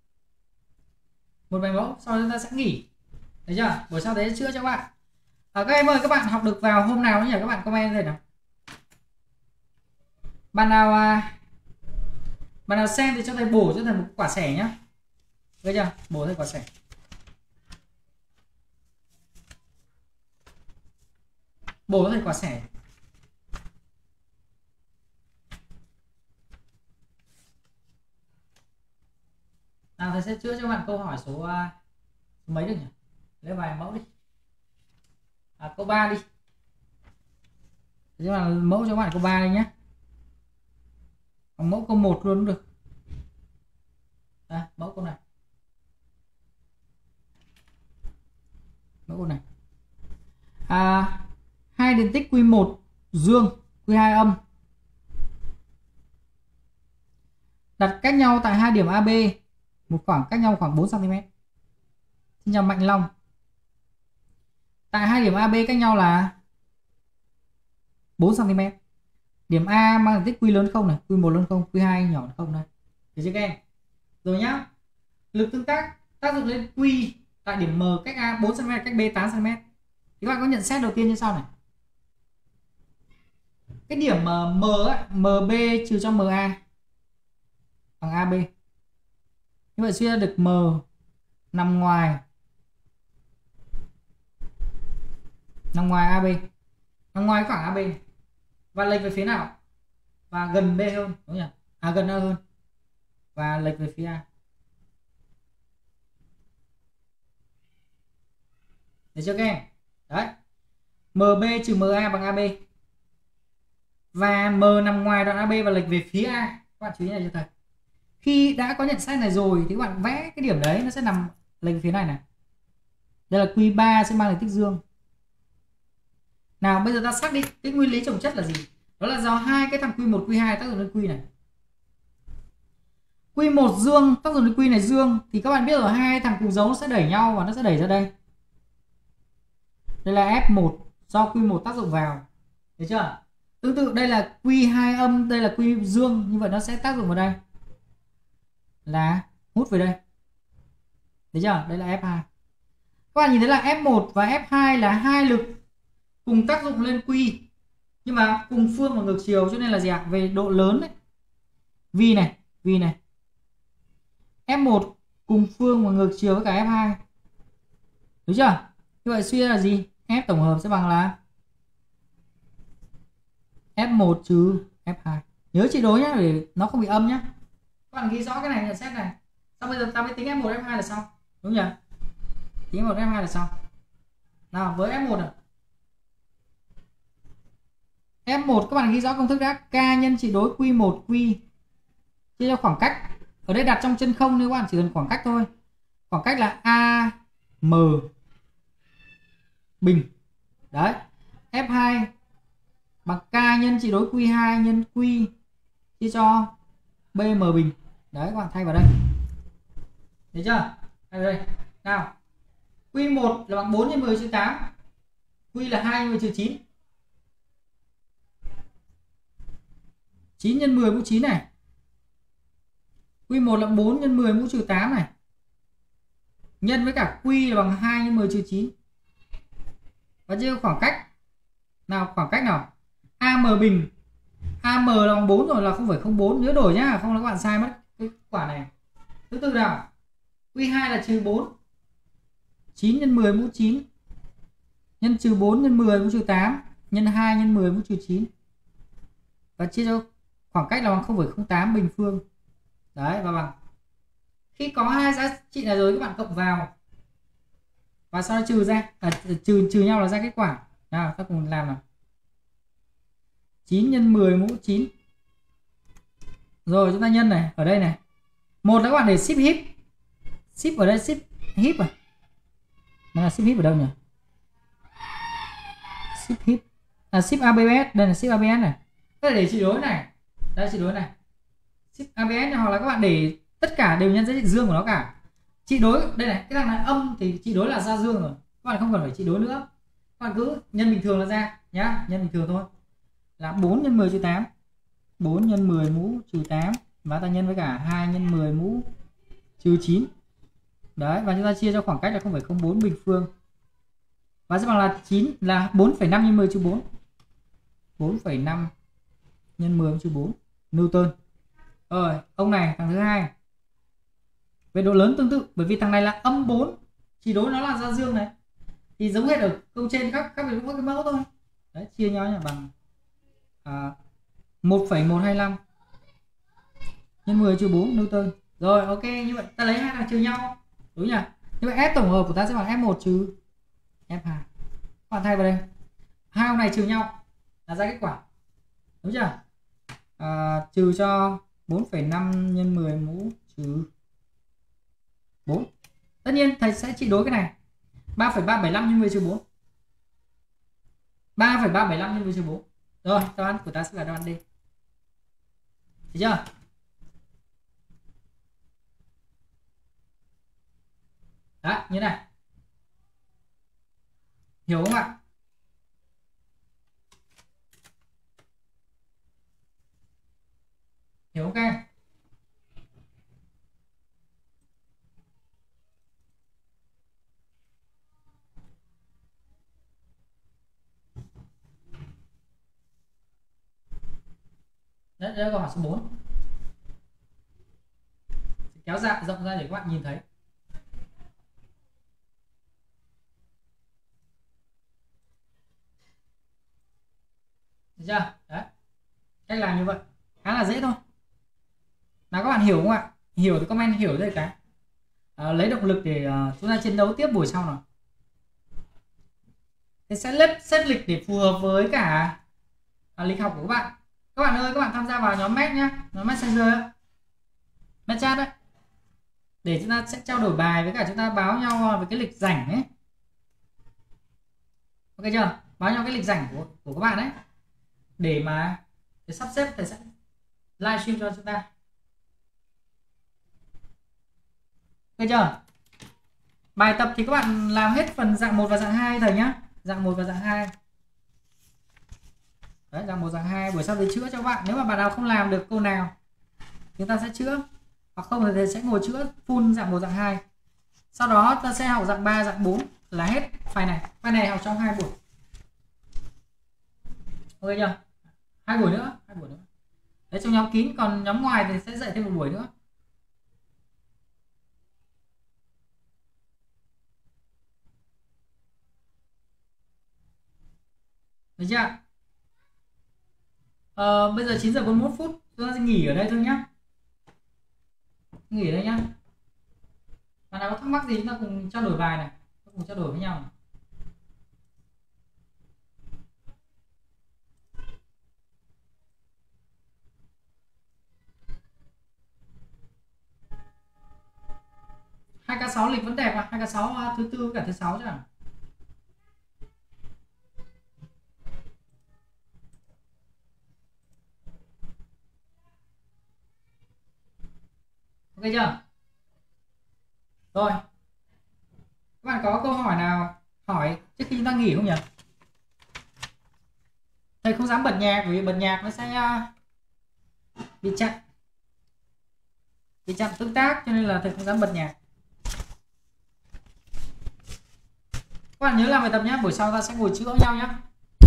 mẫu, sau đó chúng ta sẽ nghỉ. Được chưa? Buổi sau đấy chữa cho các bạn. Các em ơi, các bạn học được vào hôm nào nhỉ? Các bạn comment đây nào. Bạn nào xem thì cho thầy bổ cho thầy một quả sẻ nhá. Được chưa? Bổ thầy quả sẻ. Bổ thầy quả sẻ. Nào thầy sẽ chữa cho các bạn câu hỏi số mấy được nhỉ? Lấy bài mẫu đi. Câu 3 đi. Thế là mẫu cho các bạn câu 3 đi nhé. Còn mẫu câu 1 luôn cũng được. Mẫu câu này. Mẫu câu này. Hai điện tích Q1 dương, Q2 âm. Đặt cách nhau tại hai điểm AB, một khoảng cách nhau khoảng 4 cm. Xin chào Mạnh Long. Tại hai điểm AB cách nhau là 4 cm. Điểm A mang tích Q lớn không này, Q1 lớn không, Q2 nhỏ không này. Được chưa các em? Rồi nhá. Lực tương tác tác dụng lên Q tại điểm M cách A 4 cm, cách B 8 cm. Thì các bạn có nhận xét đầu tiên như sau này. Cái điểm M ấy, MB trừ cho MA bằng AB. Như vậy suy ra được M nằm ngoài AB, nằm ngoài khoảng AB và lệch về phía nào? Và gần B hơn, đúng nhỉ? Gần A hơn và lệch về phía A. Được chưa các em? Đấy. MB trừ MA bằng AB. Và M nằm ngoài đoạn AB và lệch về phía A. Các bạn chú ý này cho thầy. Khi đã có nhận xét này rồi thì các bạn vẽ cái điểm đấy nó sẽ nằm lệch về phía này này. Đây là Q3 sẽ mang lại tích dương. Nào bây giờ ta xác định cái nguyên lý chồng chất là gì? Đó là do hai cái thằng Q1 Q2 tác dụng lên Q này. Q1 dương tác dụng lên Q này dương thì các bạn biết rồi, hai thằng cùng dấu nó sẽ đẩy nhau và nó sẽ đẩy ra đây. Đây là F1 do Q1 tác dụng vào. Được chưa? Tương tự đây là Q2 âm, đây là Q dương, như vậy nó sẽ tác dụng vào đây. Là hút về đây. Được chưa? Đây là F2. Các bạn nhìn thấy là F1 và F2 là hai lực cùng tác dụng lên Q nhưng mà cùng phương và ngược chiều, cho nên là gì ạ? Về độ lớn đấy. V này. F1 cùng phương và ngược chiều với cả F2. Đúng chưa? Như vậy suy ra là gì? F tổng hợp sẽ bằng là F1 trừ F2. Nhớ chị đối nhá để nó không bị âm nhá. Các bạn ghi rõ cái này, nhận xét này. Xong bây giờ ta mới tính F1 F2 là xong. Đúng nhỉ? Tính F1 F2 là xong. Nào với F1 à? F1 các bạn ghi rõ công thức đã. K nhân trị đối Q1 Q chia cho khoảng cách. Ở đây đặt trong chân không nên các bạn chỉ cần khoảng cách thôi. Khoảng cách là AM bình. Đấy. F2 bằng K nhân trị đối Q2 nhân Q chia cho BM bình. Đấy các bạn thay vào đây. Được chưa? Thay vào đây. Nào. Q1 là bằng 4 nhân 10 trừ 8. Q là 2 nhân 10 trừ 9. 9 nhân 10 mũ 9 này. Q1 là 4 nhân 10 mũ trừ 8 này. Nhân với cả Q là bằng 2 nhân 10 trừ 9. Và chia khoảng cách. Nào khoảng cách nào? AM bình. AM là bằng 4 rồi là 0,04. Nhớ đổi nhá, không là các bạn sai mất cái quả này. Thứ tư nào? Q2 là trừ 4. 9 nhân 10 mũ 9. Nhân trừ 4 nhân 10 mũ trừ 8. Nhân 2 nhân 10 mũ trừ 9. Và chia cho khoảng cách là bằng 0,08 bình phương. Đấy, và bằng. Khi có hai giá trị này rồi các bạn cộng vào. Và sau đó trừ ra, trừ nhau là ra kết quả. Nào, ta cùng làm nào. 9 nhân 10 mũ 9. Rồi chúng ta nhân này, ở đây này. Một là các bạn để ship hip. Ship ở đây, ship hip à? Nó là ship hip ở đâu nhỉ? Ship hip. Ship ABS, đây là ship ABS này. Đây là để trị đối này. Đây trị đối này. Ship ABS hoặc là các bạn để tất cả đều nhân giá trị dương của nó cả. Trị đối, đây này, cái thằng này âm thì trị đối là ra dương rồi. Các bạn không cần phải trị đối nữa. Các bạn cứ nhân bình thường là ra nhá, nhân bình thường thôi. Là 4 nhân 10 trừ 8. 4 nhân 10 mũ trừ 8 và ta nhân với cả 2 nhân 10 mũ trừ 9. Đấy, và chúng ta chia cho khoảng cách là 0,04 bình phương. Và sẽ bằng là 9 là 4,5 nhân 10 trừ 4. 4,5 nhân 10 trừ 4 Newton. Rồi, ông này thằng thứ hai. Về độ lớn tương tự, bởi vì thằng này là âm 4, chỉ đối nó là ra dương này. Thì giống hết ở câu trên các biệt mỗi cái mẫu thôi. Đấy, chia nhau nhá bằng 1,125 nhân 10 trừ 4 Newton. Rồi, ok, như vậy ta lấy hai thằng trừ nhau. Đúng nhỉ? Như vậy F tổng hợp của ta sẽ bằng F1 trừ F2. Bạn thay vào đây. Hai ông này trừ nhau là ra kết quả. Đúng chưa? Trừ cho 4,5 nhân 10 mũ trừ 4. Tất nhiên thầy sẽ chỉ đối cái này. 3,375 nhân 10 trừ 4. 3,375 nhân 10 trừ 4. Rồi, đáp án của ta sẽ là đáp án D. Được chưa? Đấy, như này. Hiểu không ạ? Hiểu không các em? Đấy, đây là câu hỏi số 4. Kéo rộng ra để các bạn nhìn thấy. Được chưa? Đấy. Cách làm như vậy khá là dễ thôi. Nào các bạn hiểu không ạ? Hiểu thì comment hiểu đây cái. Lấy động lực để chúng ta chiến đấu tiếp buổi sau nào. Thế sẽ xếp lịch để phù hợp với cả lịch học của các bạn. Các bạn ơi, các bạn tham gia vào nhóm Met nhá, nhóm Messenger, Met chat đấy. Để chúng ta sẽ trao đổi bài với cả chúng ta báo nhau về cái lịch rảnh ấy. Ok chưa? Báo nhau cái lịch rảnh của các bạn ấy. Để sắp xếp thầy sẽ livestream cho chúng ta. Ok chưa? Bài tập thì các bạn làm hết phần dạng 1 và dạng 2 thầy nhá. Dạng 1 và dạng 2. Đấy, dạng 1 dạng 2 buổi sau thầy chữa cho các bạn. Nếu mà bạn nào không làm được câu nào chúng ta sẽ chữa. Hoặc không thì thầy sẽ ngồi chữa full dạng 1 dạng 2. Sau đó ta sẽ học dạng 3 dạng 4 là hết file này. File này học trong 2 buổi. Ok chưa? 2 buổi nữa, 2 buổi nữa. Đấy, trong nhóm kín, còn nhóm ngoài thì sẽ dạy thêm một buổi nữa. Được chưa? Bây giờ 9 giờ 41 phút, chúng ta sẽ nghỉ ở đây thôi nhá. Nghỉ ở đây nhá. Bạn nào có thắc mắc gì chúng ta cùng trao đổi bài này, cùng trao đổi với nhau. Hai k 6 lịch vẫn đẹp à? 2k6 thứ tư với cả thứ sáu chứ à? Ok chưa? Rồi. Các bạn có câu hỏi nào hỏi trước khi chúng ta nghỉ không nhỉ? Thầy không dám bật nhạc vì bật nhạc nó sẽ bị chặn. Bị chặn tương tác cho nên là thầy không dám bật nhạc. Các bạn nhớ làm bài tập nhé, buổi sau ta sẽ ngồi chữa nhau nhé.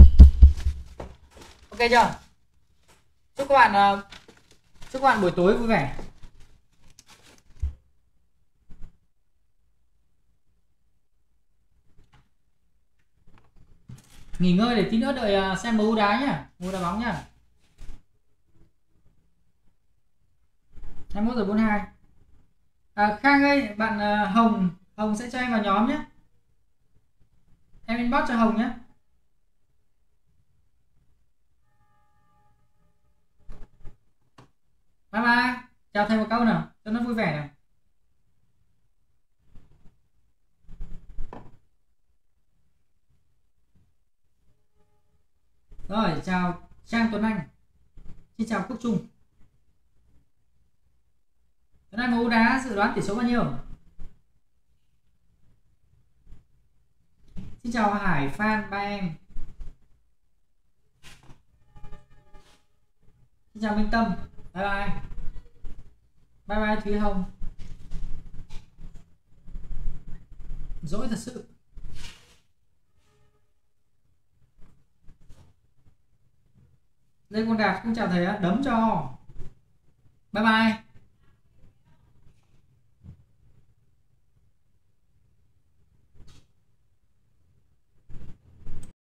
Ok chưa? Chúc các bạn buổi tối vui vẻ. Nghỉ ngơi để tí nữa đợi xem MU đá nhá, MU đá bóng nhá. 21 giờ 42. Khang ơi, bạn Hồng sẽ cho em vào nhóm nhé. Em inbox cho Hồng nhé. Bye bye. Chào thầy một câu nào cho nó vui vẻ nào. Rồi, chào Trang Tuấn Anh. Xin chào Quốc Trung. Hôm nay MU đá dự đoán tỷ số bao nhiêu? Xin chào Hải Phan ba em. Xin chào Minh Tâm, bye bye. Bye bye Thúy Hồng. Dỗi thật sự. Lê Quang Đạt cũng chào thầy á, đấm cho. Bye bye.